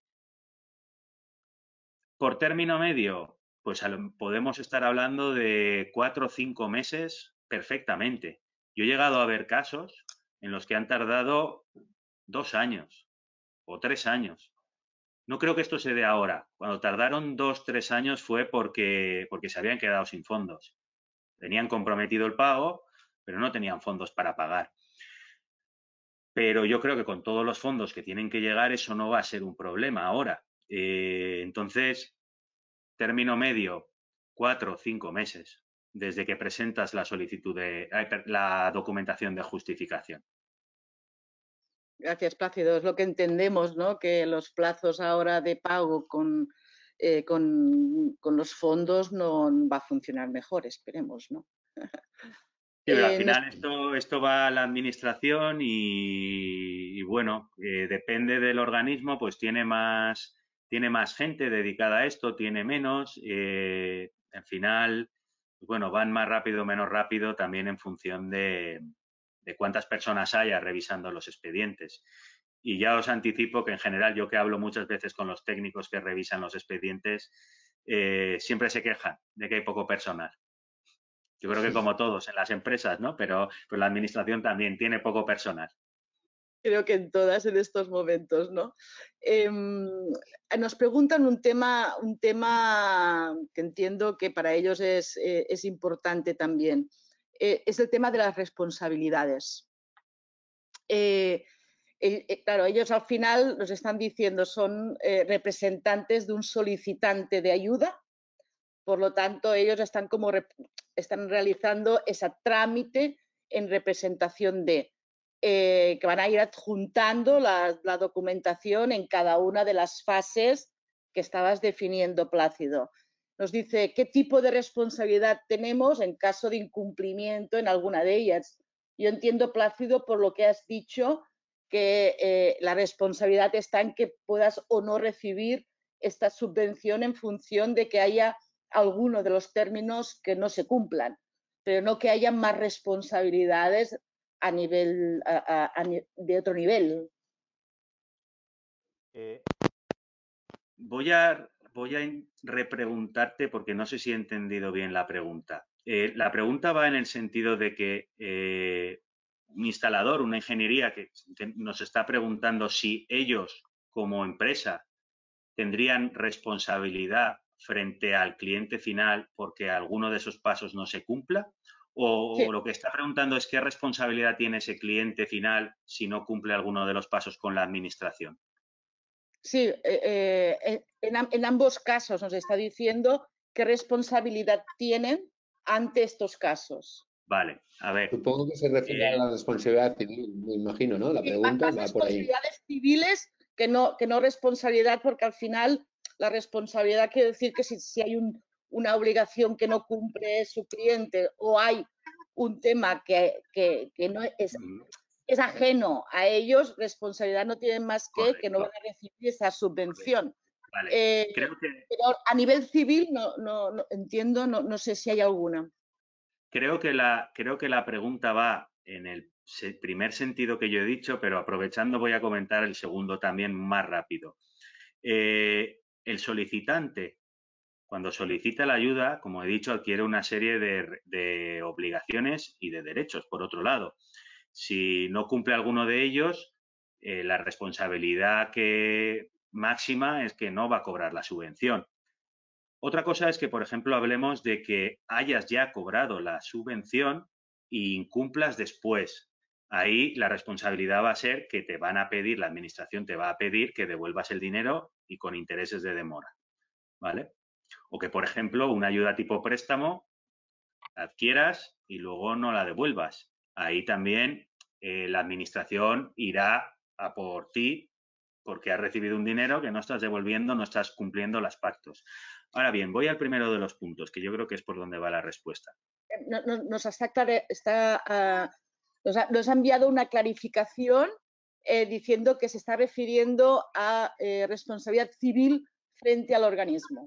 Por término medio, pues podemos estar hablando de cuatro o cinco meses perfectamente. Yo he llegado a ver casos en los que han tardado dos años o tres años. No creo que esto se dé ahora. Cuando tardaron dos, tres años fue porque, porque se habían quedado sin fondos. Tenían comprometido el pago, pero no tenían fondos para pagar. Pero yo creo que con todos los fondos que tienen que llegar, eso no va a ser un problema ahora. Eh, entonces, término medio, cuatro o cinco meses desde que presentas la solicitud de la documentación de justificación. Gracias, Plácido. Es lo que entendemos, ¿no? Que los plazos ahora de pago con, eh, con, con los fondos no va a funcionar mejor, esperemos, ¿no? Sí, pero al eh, final nos... esto, esto va a la administración y, y bueno, eh, depende del organismo, pues tiene más, tiene más gente dedicada a esto, tiene menos. Eh, al final, pues bueno, van más rápido o menos rápido también en función de, de cuántas personas haya revisando los expedientes. Y ya os anticipo que en general, yo que hablo muchas veces con los técnicos que revisan los expedientes, eh, siempre se quejan de que hay poco personal. Yo creo que como todos en las empresas, ¿no? Pero, pero la administración también tiene poco personal. Creo que en todas en estos momentos, ¿no? Eh, nos preguntan un tema, un tema que entiendo que para ellos es, eh, es importante también. eh, es el tema de las responsabilidades. Eh, eh, claro, ellos al final nos están diciendo son eh, representantes de un solicitante de ayuda, por lo tanto ellos están como están realizando ese trámite en representación de eh, que van a ir adjuntando la, la documentación en cada una de las fases que estabas definiendo, Plácido. Nos dice qué tipo de responsabilidad tenemos en caso de incumplimiento en alguna de ellas. Yo entiendo, Plácido, por lo que has dicho, que eh, la responsabilidad está en que puedas o no recibir esta subvención en función de que haya alguno de los términos que no se cumplan, pero no que haya más responsabilidades a nivel a, a, a, de otro nivel. Eh, voy a voy a repreguntarte porque no sé si he entendido bien la pregunta. Eh, la pregunta va en el sentido de que eh, un instalador, una ingeniería que nos está preguntando si ellos como empresa tendrían responsabilidad frente al cliente final porque alguno de esos pasos no se cumpla, o, sí. o lo que está preguntando es qué responsabilidad tiene ese cliente final si no cumple alguno de los pasos con la administración. Sí, eh, eh, en, en ambos casos nos está diciendo qué responsabilidad tienen ante estos casos. Vale, a ver. Supongo que se refiere eh, a la responsabilidad civil, me imagino, ¿no? La sí, pregunta más va por ahí. Responsabilidades civiles que no, que no responsabilidad, porque al final la responsabilidad quiere decir que si, si hay un, una obligación que no cumple su cliente o hay un tema que, que, que no es, es ajeno a ellos, responsabilidad no tienen más que Correcto. que no van a recibir esa subvención. Vale. Eh, Creo que... Pero a nivel civil no, no, no entiendo, no, no sé si hay alguna. Creo que, la, creo que la pregunta va en el primer sentido que yo he dicho, pero aprovechando voy a comentar el segundo también más rápido. Eh, el solicitante, cuando solicita la ayuda, como he dicho, adquiere una serie de, de obligaciones y de derechos, por otro lado. Si no cumple alguno de ellos, eh, la responsabilidad que, máxima es que no va a cobrar la subvención. Otra cosa es que, por ejemplo, hablemos de que hayas ya cobrado la subvención e incumplas después. Ahí la responsabilidad va a ser que te van a pedir, la administración te va a pedir que devuelvas el dinero y con intereses de demora, ¿vale? O que, por ejemplo, una ayuda tipo préstamo la adquieras y luego no la devuelvas. Ahí también eh, la administración irá a por ti porque has recibido un dinero que no estás devolviendo, no estás cumpliendo los pactos. Ahora bien, voy al primero de los puntos, que yo creo que es por donde va la respuesta. Nos, está, está, uh, nos, ha, nos ha enviado una clarificación eh, diciendo que se está refiriendo a eh, responsabilidad civil frente al organismo.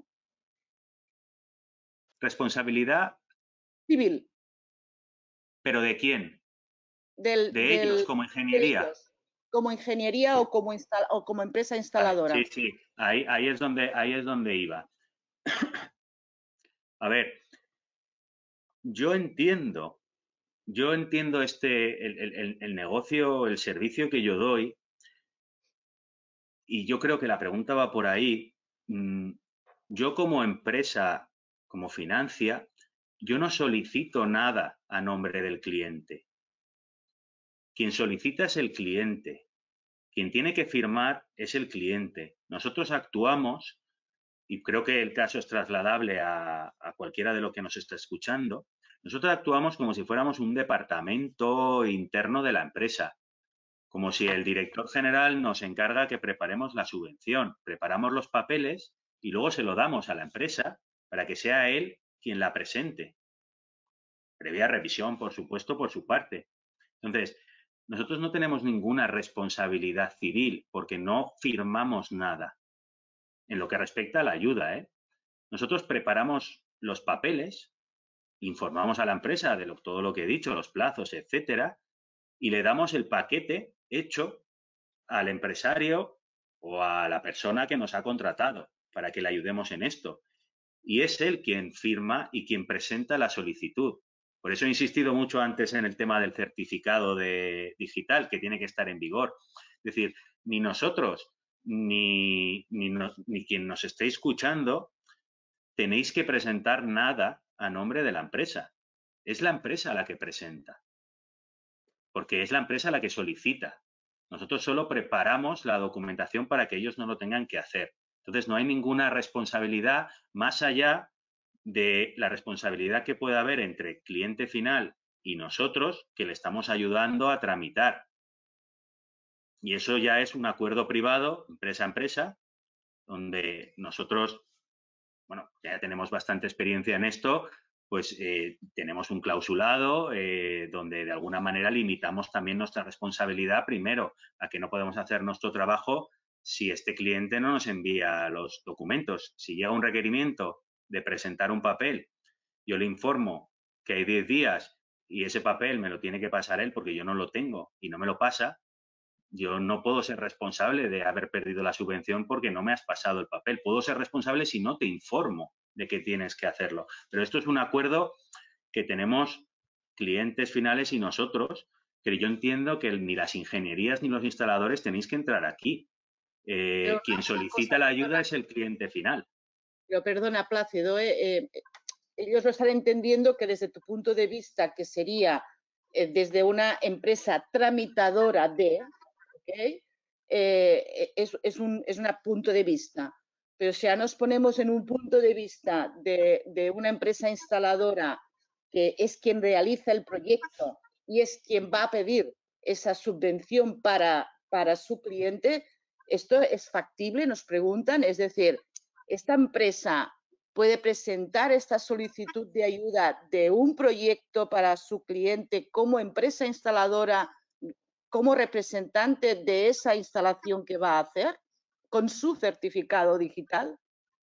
Responsabilidad civil. ¿Pero de quién? Del, de del, ellos, como ingeniería. Ellos, como ingeniería o como, instal, o como empresa instaladora. Vale, sí, sí, ahí, ahí, es donde, ahí es donde iba. A ver, yo entiendo, yo entiendo este, el, el, el negocio, el servicio que yo doy, y yo creo que la pregunta va por ahí. Yo como empresa, como Financia, yo no solicito nada a nombre del cliente. Quien solicita es el cliente. Quien tiene que firmar es el cliente. Nosotros actuamos, y creo que el caso es trasladable a, a cualquiera de los que nos está escuchando, nosotros actuamos como si fuéramos un departamento interno de la empresa, como si el director general nos encarga que preparemos la subvención, preparamos los papeles y luego se lo damos a la empresa para que sea él quien la presente. Previa revisión, por supuesto, por su parte. Entonces, nosotros no tenemos ninguna responsabilidad civil porque no firmamos nada en lo que respecta a la ayuda, ¿eh? Nosotros preparamos los papeles, informamos a la empresa de lo, todo lo que he dicho, los plazos, etcétera, y le damos el paquete hecho al empresario o a la persona que nos ha contratado para que le ayudemos en esto. Y es él quien firma y quien presenta la solicitud. Por eso he insistido mucho antes en el tema del certificado de digital, que tiene que estar en vigor. Es decir, ni nosotros ni, ni, no, ni quien nos esté escuchando tenéis que presentar nada a nombre de la empresa. es la empresa la que presenta, porque es la empresa la que solicita. Nosotros solo preparamos la documentación para que ellos no lo tengan que hacer. Entonces, no hay ninguna responsabilidad más allá de la responsabilidad que pueda haber entre cliente final y nosotros, que le estamos ayudando a tramitar. Y eso ya es un acuerdo privado, empresa a empresa, donde nosotros, bueno, ya tenemos bastante experiencia en esto, pues eh, tenemos un clausulado eh, donde de alguna manera limitamos también nuestra responsabilidad, primero, a que no podemos hacer nuestro trabajo si este cliente no nos envía los documentos. Si llega un requerimiento de presentar un papel, yo le informo que hay diez días y ese papel me lo tiene que pasar él porque yo no lo tengo y no me lo pasa, yo no puedo ser responsable de haber perdido la subvención porque no me has pasado el papel. Puedo ser responsable si no te informo de que tienes que hacerlo. Pero esto es un acuerdo que tenemos clientes finales y nosotros, que yo entiendo que ni las ingenierías ni los instaladores tenéis que entrar aquí. Eh, quien solicita la ayuda es el cliente final. Pero perdona, Plácido, eh, eh, ellos lo están entendiendo que desde tu punto de vista, que sería eh, desde una empresa tramitadora de, ¿okay? eh, es, es, un, es un punto de vista. Pero si ya nos ponemos en un punto de vista de, de una empresa instaladora que es quien realiza el proyecto y es quien va a pedir esa subvención para, para su cliente, ¿esto es factible? Nos preguntan. Es decir, esta empresa puede presentar esta solicitud de ayuda de un proyecto para su cliente como empresa instaladora, como representante de esa instalación que va a hacer, con su certificado digital.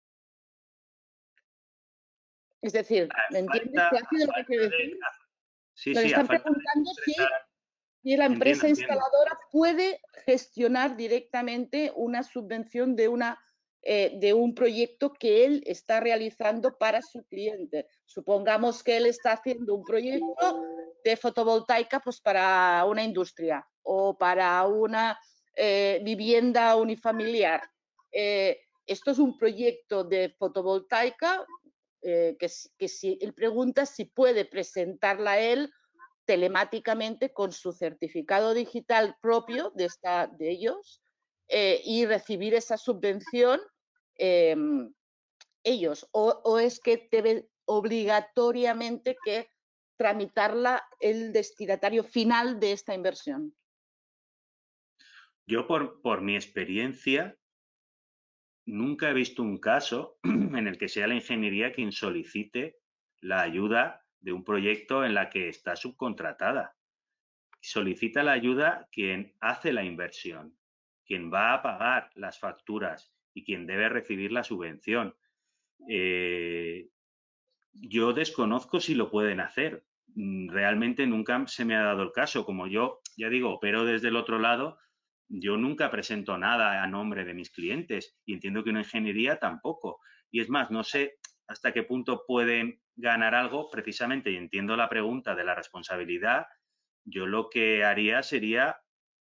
Es decir, ¿me entiendes? ¿Te hace lo que quiero decir? Sí, Nos sí, están preguntando si, si la empresa entiendo, instaladora entiendo. puede gestionar directamente una subvención de una Eh, de un proyecto que él está realizando para su cliente. Supongamos que él está haciendo un proyecto de fotovoltaica pues, para una industria o para una eh, vivienda unifamiliar. Eh, esto es un proyecto de fotovoltaica eh, que, que si él pregunta si puede presentarla él telemáticamente con su certificado digital propio de, esta, de ellos eh, y recibir esa subvención eh, ellos. O, o es que debe obligatoriamente que tramitarla el destinatario final de esta inversión. Yo, por, por mi experiencia, nunca he visto un caso en el que sea la ingeniería quien solicite la ayuda de un proyecto en la que está subcontratada. Solicita la ayuda quien hace la inversión, quien va a pagar las facturas y quien debe recibir la subvención. Eh, yo desconozco si lo pueden hacer. Realmente nunca se me ha dado el caso. Como yo, ya digo, opero desde el otro lado, yo nunca presento nada a nombre de mis clientes y entiendo que una ingeniería tampoco. Y es más, no sé hasta qué punto pueden ganar algo precisamente, y entiendo la pregunta de la responsabilidad. Yo lo que haría sería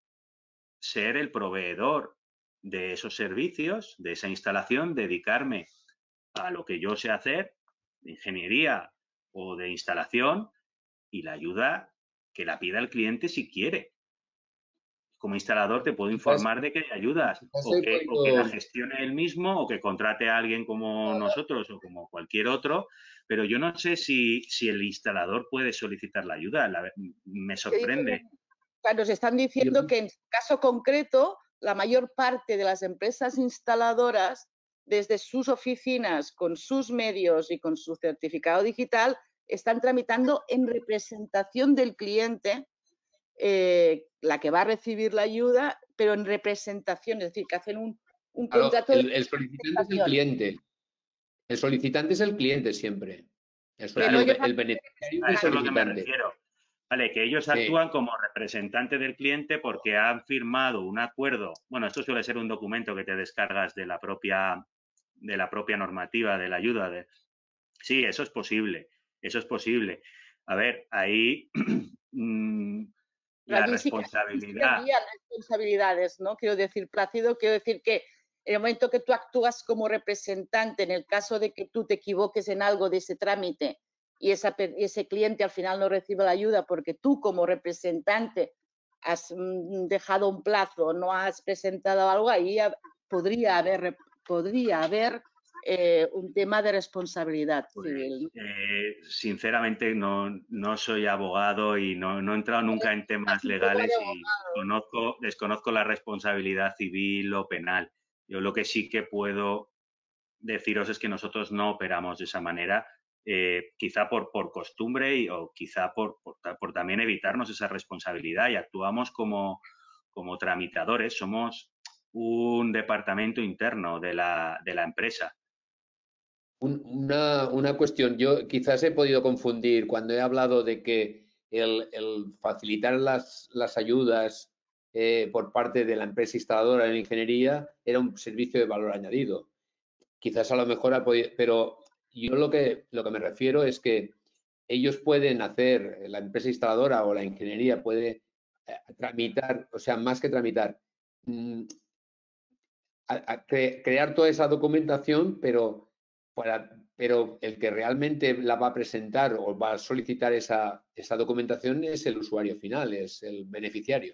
ser el proveedor de esos servicios, de esa instalación, dedicarme a lo que yo sé hacer, de ingeniería o de instalación, y la ayuda que la pida el cliente si quiere. Como instalador te puedo informar de que hay ayudas, o que, o que la gestione él mismo, o que contrate a alguien como nosotros o como cualquier otro, pero yo no sé si, si el instalador puede solicitar la ayuda. La, me sorprende. Nos están diciendo que en caso concreto, la mayor parte de las empresas instaladoras, desde sus oficinas, con sus medios y con su certificado digital, están tramitando en representación del cliente eh, la que va a recibir la ayuda, pero en representación, es decir, que hacen un, un claro, contrato. El, el solicitante es el cliente. El solicitante es el cliente siempre. El, claro, el, el beneficiario es el solicitante. Es lo que me refiero. Vale, que ellos actúan sí. como representante del cliente porque han firmado un acuerdo. Bueno, esto suele ser un documento que te descargas de la propia, de la propia normativa de la ayuda. De... Sí, eso es posible. Eso es posible. A ver, ahí mmm, la responsabilidad. Sí que responsabilidades, ¿no? Quiero decir, Plácido, quiero decir que en el momento que tú actúas como representante, en el caso de que tú te equivoques en algo de ese trámite y, esa, y ese cliente al final no recibe la ayuda porque tú como representante has dejado un plazo, no has presentado algo, ahí podría haber, podría haber eh, un tema de responsabilidad pues, civil. Eh, sinceramente no, no soy abogado y no, no he entrado nunca en temas legales y conozco, desconozco la responsabilidad civil o penal. Yo lo que sí que puedo deciros es que nosotros no operamos de esa manera, eh, quizá por, por costumbre y, o quizá por, por, por también evitarnos esa responsabilidad, y actuamos como, como tramitadores, somos un departamento interno de la, de la empresa. Un, una, una cuestión, yo quizás he podido confundir cuando he hablado de que el, el facilitar las, las ayudas eh, por parte de la empresa instaladora en ingeniería era un servicio de valor añadido. Quizás a lo mejor ha podido, pero yo lo que, lo que me refiero es que ellos pueden hacer, la empresa instaladora o la ingeniería puede eh, tramitar, o sea, más que tramitar, mm, a, a cre, crear toda esa documentación, pero, para, pero el que realmente la va a presentar o va a solicitar esa, esa documentación es el usuario final, es el beneficiario.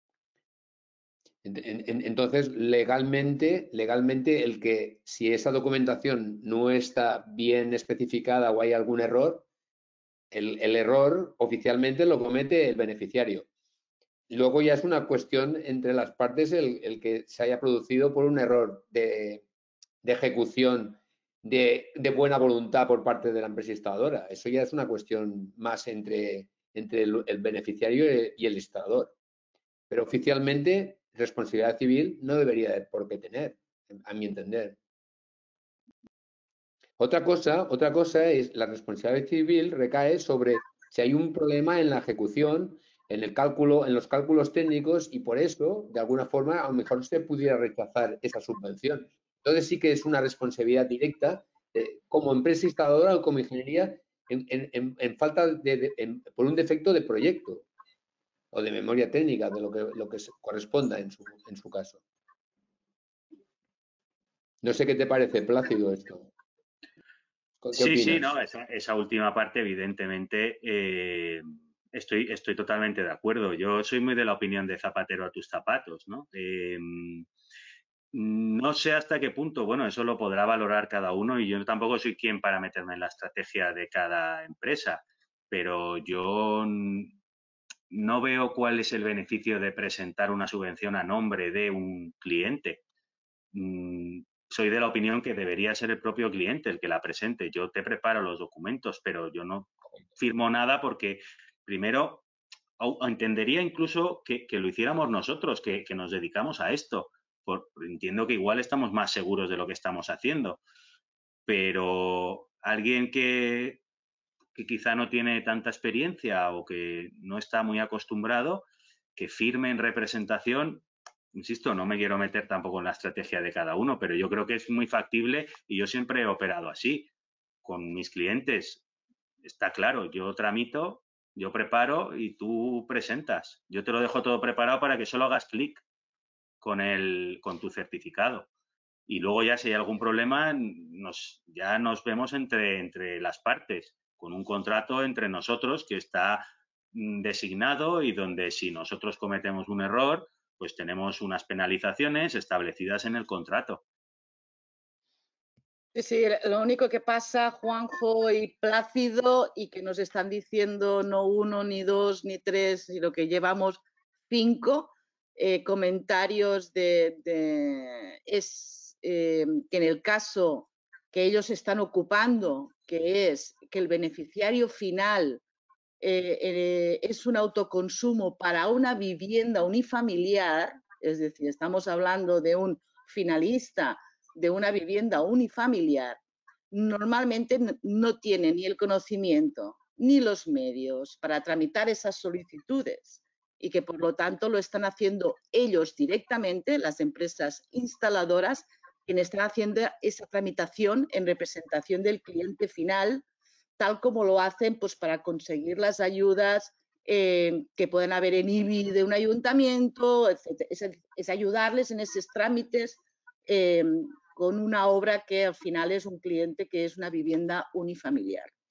Entonces, legalmente, legalmente, el que si esa documentación no está bien especificada o hay algún error, el, el error oficialmente lo comete el beneficiario. Luego ya es una cuestión entre las partes el, el que se haya producido por un error de, de ejecución de, de buena voluntad por parte de la empresa instaladora. Eso ya es una cuestión más entre, entre el, el beneficiario y el instalador. Pero oficialmente, responsabilidad civil no debería de por qué tener, a mi entender. Otra cosa, otra cosa es la responsabilidad civil recae sobre si hay un problema en la ejecución, en el cálculo, en los cálculos técnicos, y por eso, de alguna forma, a lo mejor se pudiera rechazar esa subvención. Entonces sí que es una responsabilidad directa eh, como empresa instaladora o como ingeniería en, en, en falta de, de en, por un defecto de proyecto o de memoria técnica, de lo que, lo que corresponda en su, en su caso. No sé qué te parece, Plácido, esto. ¿Qué sí, opinas? sí, no, esa, esa última parte, evidentemente, eh, estoy, estoy totalmente de acuerdo. Yo soy muy de la opinión de zapatero a tus zapatos, ¿no? Eh, no sé hasta qué punto, bueno, eso lo podrá valorar cada uno y yo tampoco soy quien para meterme en la estrategia de cada empresa, pero yo no veo cuál es el beneficio de presentar una subvención a nombre de un cliente. Mm, soy de la opinión que debería ser el propio cliente el que la presente. Yo te preparo los documentos, pero yo no firmo nada porque, primero, entendería incluso que, que lo hiciéramos nosotros, que, que nos dedicamos a esto. Por, entiendo que igual estamos más seguros de lo que estamos haciendo, pero alguien que, que quizá no tiene tanta experiencia o que no está muy acostumbrado, que firme en representación, insisto, no me quiero meter tampoco en la estrategia de cada uno, pero yo creo que es muy factible y yo siempre he operado así con mis clientes. Está claro, yo tramito, yo preparo y tú presentas. Yo te lo dejo todo preparado para que solo hagas clic con, el, con tu certificado. Y luego ya si hay algún problema, nos, ya nos vemos entre, entre las partes, con un contrato entre nosotros que está designado y donde si nosotros cometemos un error, pues tenemos unas penalizaciones establecidas en el contrato. Sí, sí, lo único que pasa, Juanjo y Plácido, y que nos están diciendo no uno, ni dos, ni tres, sino que llevamos cinco eh, comentarios de, de es eh, que en el caso que ellos están ocupando, que es que el beneficiario final eh, eh, es un autoconsumo para una vivienda unifamiliar, es decir, estamos hablando de un finalista de una vivienda unifamiliar, normalmente no tiene ni el conocimiento ni los medios para tramitar esas solicitudes y que por lo tanto lo están haciendo ellos directamente, las empresas instaladoras, quienes están haciendo esa tramitación en representación del cliente final, tal como lo hacen pues, para conseguir las ayudas eh, que pueden haber en I B I de un ayuntamiento, etcétera. Es, es ayudarles en esos trámites eh, con una obra que al final es un cliente que es una vivienda unifamiliar.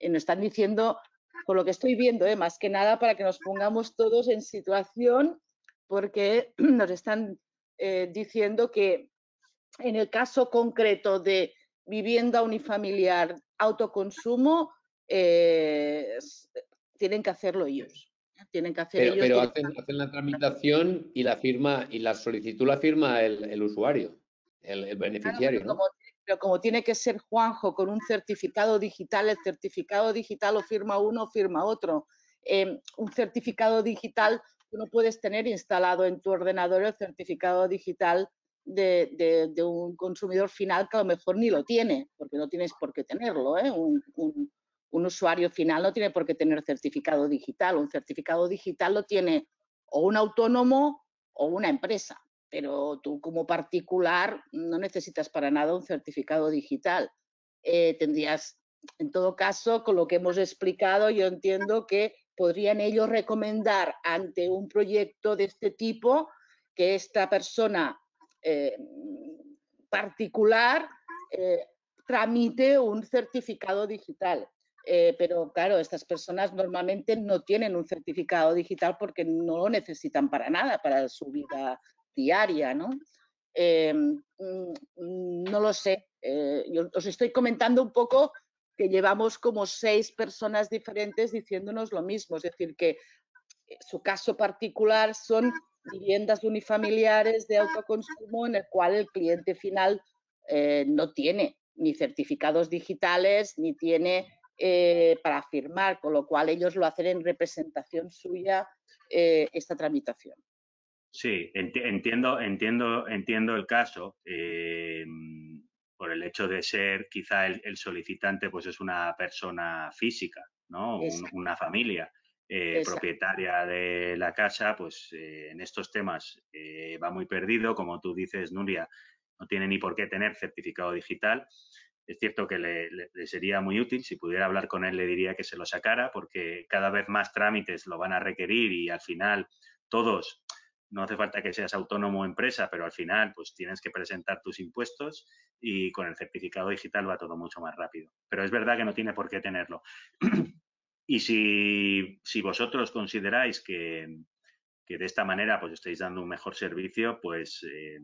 Eh, nos están diciendo, por lo que estoy viendo, eh, más que nada para que nos pongamos todos en situación, porque nos están eh, diciendo que en el caso concreto de vivienda unifamiliar, autoconsumo, eh, tienen que hacerlo ellos. Tienen que hacer Pero, ellos pero hacen, hacen la tramitación y la firma y la solicitud la firma el, el usuario, el, el beneficiario, Claro, pero, ¿no? como, pero como tiene que ser Juanjo con un certificado digital, el certificado digital lo firma uno o firma otro. Eh, un certificado digital, tú no puedes tener instalado en tu ordenador el certificado digital de, de, de un consumidor final que a lo mejor ni lo tiene, porque no tienes por qué tenerlo. ¿eh? Un, un, un usuario final no tiene por qué tener certificado digital. Un certificado digital lo tiene o un autónomo o una empresa, pero tú como particular no necesitas para nada un certificado digital. Eh, tendrías, en todo caso, con lo que hemos explicado, yo entiendo que podrían ellos recomendar ante un proyecto de este tipo que esta persona eh, particular eh, tramite un certificado digital. Eh, pero claro, estas personas normalmente no tienen un certificado digital porque no lo necesitan para nada, para su vida diaria, ¿no? Eh, no lo sé. Eh, yo os estoy comentando un poco que llevamos como seis personas diferentes diciéndonos lo mismo, es decir, que su caso particular son viviendas unifamiliares de autoconsumo en el cual el cliente final eh, no tiene ni certificados digitales ni tiene eh, para firmar, con lo cual ellos lo hacen en representación suya eh, esta tramitación. Sí, enti entiendo, entiendo, entiendo el caso. Eh, por el hecho de ser quizá el, el solicitante pues es una persona física, ¿no? Un, una familia eh, propietaria de la casa, pues eh, en estos temas eh, va muy perdido. Como tú dices, Nuria, no tiene ni por qué tener certificado digital. Es cierto que le, le, le sería muy útil. Si pudiera hablar con él, le diría que se lo sacara, porque cada vez más trámites lo van a requerir y al final todos... No hace falta que seas autónomo o empresa, pero al final pues tienes que presentar tus impuestos y con el certificado digital va todo mucho más rápido. Pero es verdad que no tiene por qué tenerlo. Y si, si vosotros consideráis que, que de esta manera pues estáis dando un mejor servicio, pues eh,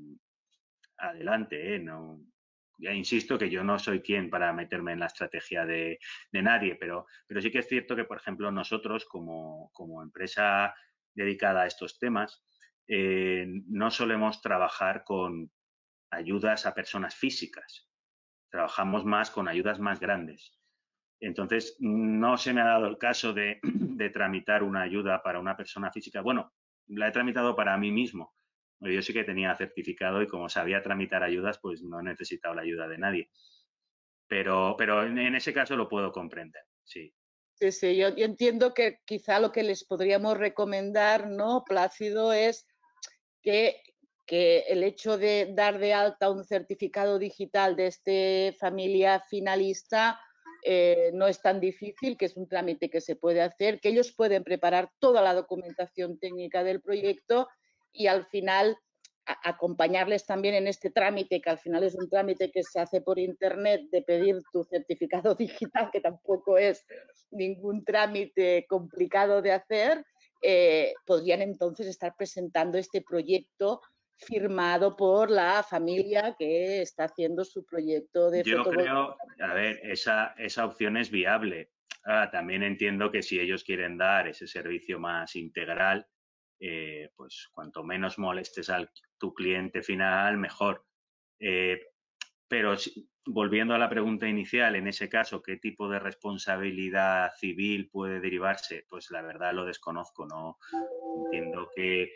adelante. ¿eh? No, ya insisto que yo no soy quien para meterme en la estrategia de, de nadie, pero, pero sí que es cierto que, por ejemplo, nosotros como, como empresa dedicada a estos temas, Eh, no solemos trabajar con ayudas a personas físicas, trabajamos más con ayudas más grandes. Entonces, no se me ha dado el caso de, de tramitar una ayuda para una persona física. Bueno, la he tramitado para mí mismo. Yo sí que tenía certificado y como sabía tramitar ayudas, pues no he necesitado la ayuda de nadie. Pero, pero en, en ese caso lo puedo comprender, sí. Sí, sí, yo, yo entiendo que quizá lo que les podríamos recomendar, ¿no, Plácido? Es que, que el hecho de dar de alta un certificado digital de esta familia finalista eh, no es tan difícil, que es un trámite que se puede hacer, que ellos pueden preparar toda la documentación técnica del proyecto y al final a, acompañarles también en este trámite, que al final es un trámite que se hace por internet, de pedir tu certificado digital, que tampoco es ningún trámite complicado de hacer. Eh, podrían entonces estar presentando este proyecto firmado por la familia que está haciendo su proyecto de Yo fotovoltaica. creo, a ver, esa, esa opción es viable. Ah, también entiendo que si ellos quieren dar ese servicio más integral, eh, pues cuanto menos molestes a tu cliente final, mejor. Eh, pero si, volviendo a la pregunta inicial, en ese caso, ¿qué tipo de responsabilidad civil puede derivarse? Pues la verdad lo desconozco, no entiendo que,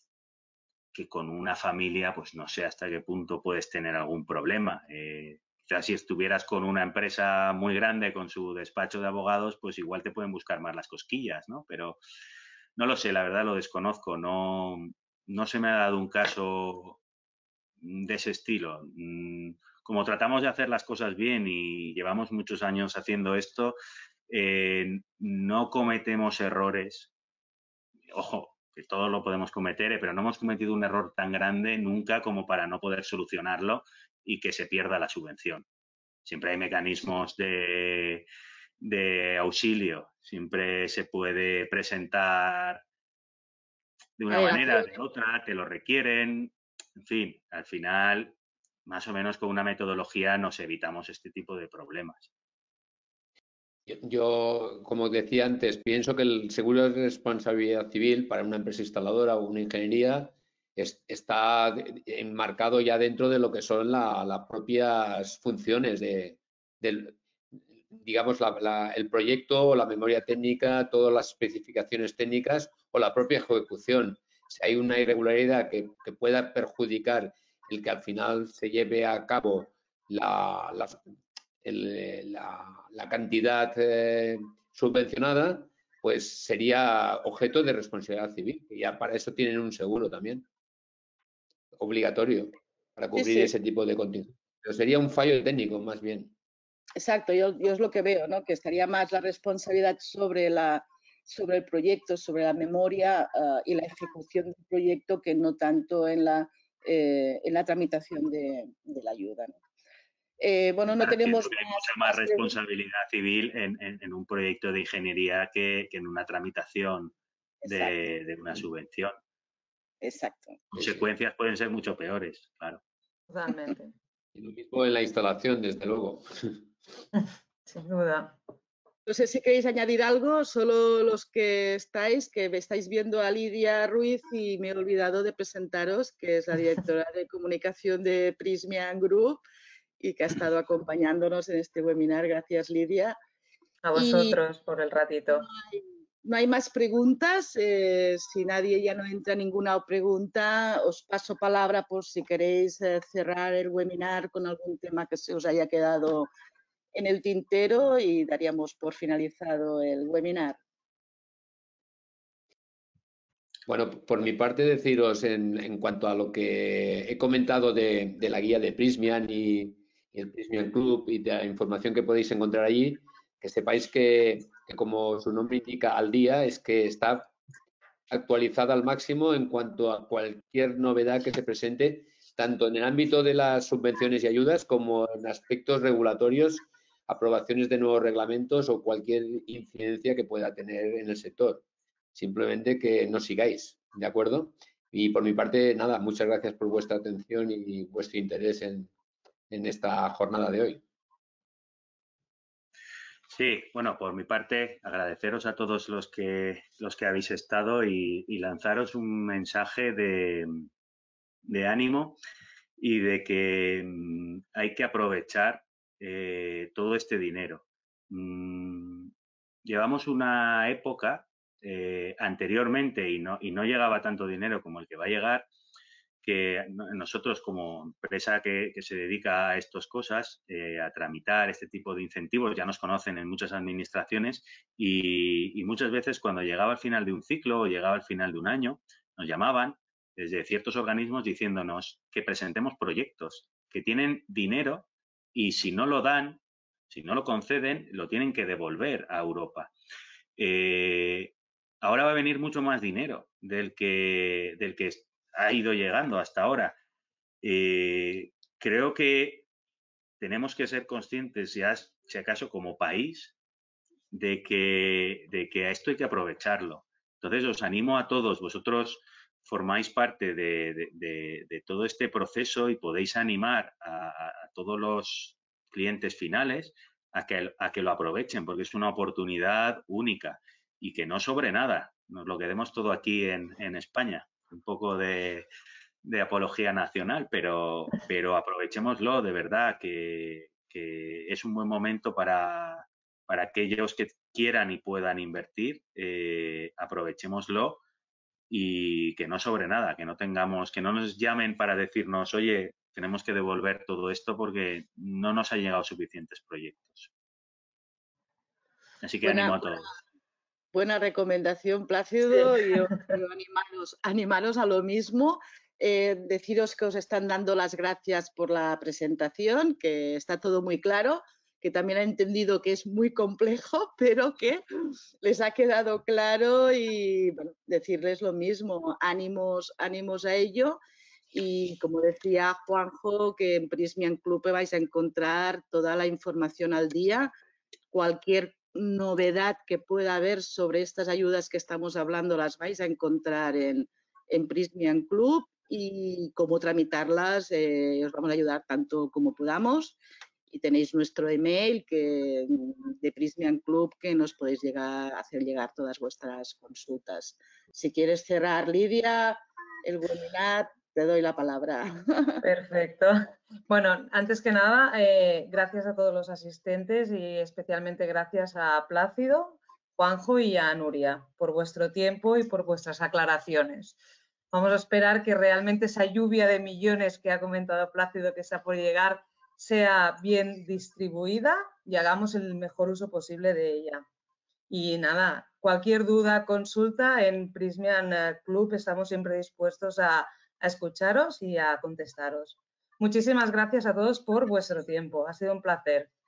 que con una familia, pues no sé hasta qué punto puedes tener algún problema. Eh, quizás si estuvieras con una empresa muy grande, con su despacho de abogados, pues igual te pueden buscar más las cosquillas, ¿no? Pero no lo sé, la verdad lo desconozco, no, no se me ha dado un caso de ese estilo. Como tratamos de hacer las cosas bien y llevamos muchos años haciendo esto, eh, no cometemos errores. Ojo, que todos lo podemos cometer, eh, pero no hemos cometido un error tan grande nunca como para no poder solucionarlo y que se pierda la subvención. Siempre hay mecanismos de, de auxilio. Siempre se puede presentar de una manera, de otra, te lo requieren. En fin, al final, más o menos con una metodología nos evitamos este tipo de problemas. Yo, como decía antes, pienso que el seguro de responsabilidad civil para una empresa instaladora o una ingeniería es, está enmarcado ya dentro de lo que son la, las propias funciones de, del, digamos, la, la, el proyecto o la memoria técnica, todas las especificaciones técnicas o la propia ejecución. Si hay una irregularidad que, que pueda perjudicar el que al final se lleve a cabo la, la El, la, la cantidad eh, subvencionada, pues sería objeto de responsabilidad civil. Y ya para eso tienen un seguro también, obligatorio, para cubrir sí, sí. ese tipo de contingencias. Pero sería un fallo técnico, más bien. Exacto, yo, yo es lo que veo, ¿no? Que estaría más la responsabilidad sobre, la, sobre el proyecto, sobre la memoria uh, y la ejecución del proyecto, que no tanto en la, eh, en la tramitación de, de la ayuda, ¿no? Eh, bueno, no tenemos hay más, mucha más responsabilidad civil en, en, en un proyecto de ingeniería que, que en una tramitación de, de una subvención. Exacto. Consecuencias pueden ser mucho peores, claro. Totalmente. Y lo mismo en la instalación, desde luego. Sin duda. No sé si queréis añadir algo, solo los que estáis, que estáis viendo a Lidia Ruiz y me he olvidado de presentaros, que es la directora de comunicación de Prysmian Group y que ha estado acompañándonos en este webinar. Gracias, Lidia. A vosotros y por el ratito. No hay, no hay más preguntas. Eh, si nadie ya no entra ninguna pregunta, os paso palabra por si queréis eh, cerrar el webinar con algún tema que se os haya quedado en el tintero y daríamos por finalizado el webinar. Bueno, por mi parte deciros en, en cuanto a lo que he comentado de, de la guía de Prysmian y, y el Prysmian Club y de la información que podéis encontrar allí, que sepáis que, que como su nombre indica al día, es que está actualizada al máximo en cuanto a cualquier novedad que se presente, tanto en el ámbito de las subvenciones y ayudas como en aspectos regulatorios, aprobaciones de nuevos reglamentos o cualquier incidencia que pueda tener en el sector. Simplemente que nos sigáis, ¿de acuerdo? Y por mi parte, nada, muchas gracias por vuestra atención y vuestro interés en, en esta jornada de hoy. Sí, bueno, por mi parte, agradeceros a todos los que, los que habéis estado y, y lanzaros un mensaje de, de ánimo y de que mmm, hay que aprovechar eh, todo este dinero. Mm, llevamos una época eh, anteriormente y no, y no llegaba tanto dinero como el que va a llegar, que nosotros como empresa que, que se dedica a estas cosas, eh, a tramitar este tipo de incentivos, ya nos conocen en muchas administraciones y, y muchas veces cuando llegaba al final de un ciclo o llegaba al final de un año, nos llamaban desde ciertos organismos diciéndonos que presentemos proyectos que tienen dinero y si no lo dan, si no lo conceden, lo tienen que devolver a Europa. Eh, ahora va a venir mucho más dinero del que, del que ha ido llegando hasta ahora. Eh, creo que tenemos que ser conscientes, ya si acaso como país, de que, de que a esto hay que aprovecharlo. Entonces, os animo a todos, vosotros formáis parte de, de, de, de todo este proceso y podéis animar a, a todos los clientes finales a que, a que lo aprovechen, porque es una oportunidad única y que no sobre nada. Nos lo quedemos todo aquí en, en España. Un poco de, de apología nacional, pero, pero aprovechémoslo de verdad, que, que es un buen momento para, para aquellos que quieran y puedan invertir, eh, aprovechémoslo y que no sobre nada, que no tengamos, que no nos llamen para decirnos, oye, tenemos que devolver todo esto porque no nos han llegado suficientes proyectos. Así que buena, animo a todos. Buena recomendación, Plácido, sí. y yo quiero animaros, animaros a lo mismo. Eh, deciros que os están dando las gracias por la presentación, que está todo muy claro, que también ha entendido que es muy complejo, pero que les ha quedado claro y bueno, decirles lo mismo, ánimos, ánimos a ello. Y como decía Juanjo, que en Prysmian Club vais a encontrar toda la información al día. Cualquier novedad que pueda haber sobre estas ayudas que estamos hablando las vais a encontrar en, en Prysmian Club, y cómo tramitarlas eh, os vamos a ayudar tanto como podamos. Y tenéis nuestro email que, de Prysmian Club, que nos podéis llegar, hacer llegar todas vuestras consultas. Si quieres cerrar, Lidia, el webinar, te doy la palabra. Perfecto. Bueno, antes que nada, eh, gracias a todos los asistentes y especialmente gracias a Plácido, Juanjo y a Nuria por vuestro tiempo y por vuestras aclaraciones. Vamos a esperar que realmente esa lluvia de millones que ha comentado Plácido que está por llegar sea bien distribuida y hagamos el mejor uso posible de ella. Y nada, cualquier duda, consulta, en Prysmian Club estamos siempre dispuestos a, a escucharos y a contestaros. Muchísimas gracias a todos por vuestro tiempo. Ha sido un placer.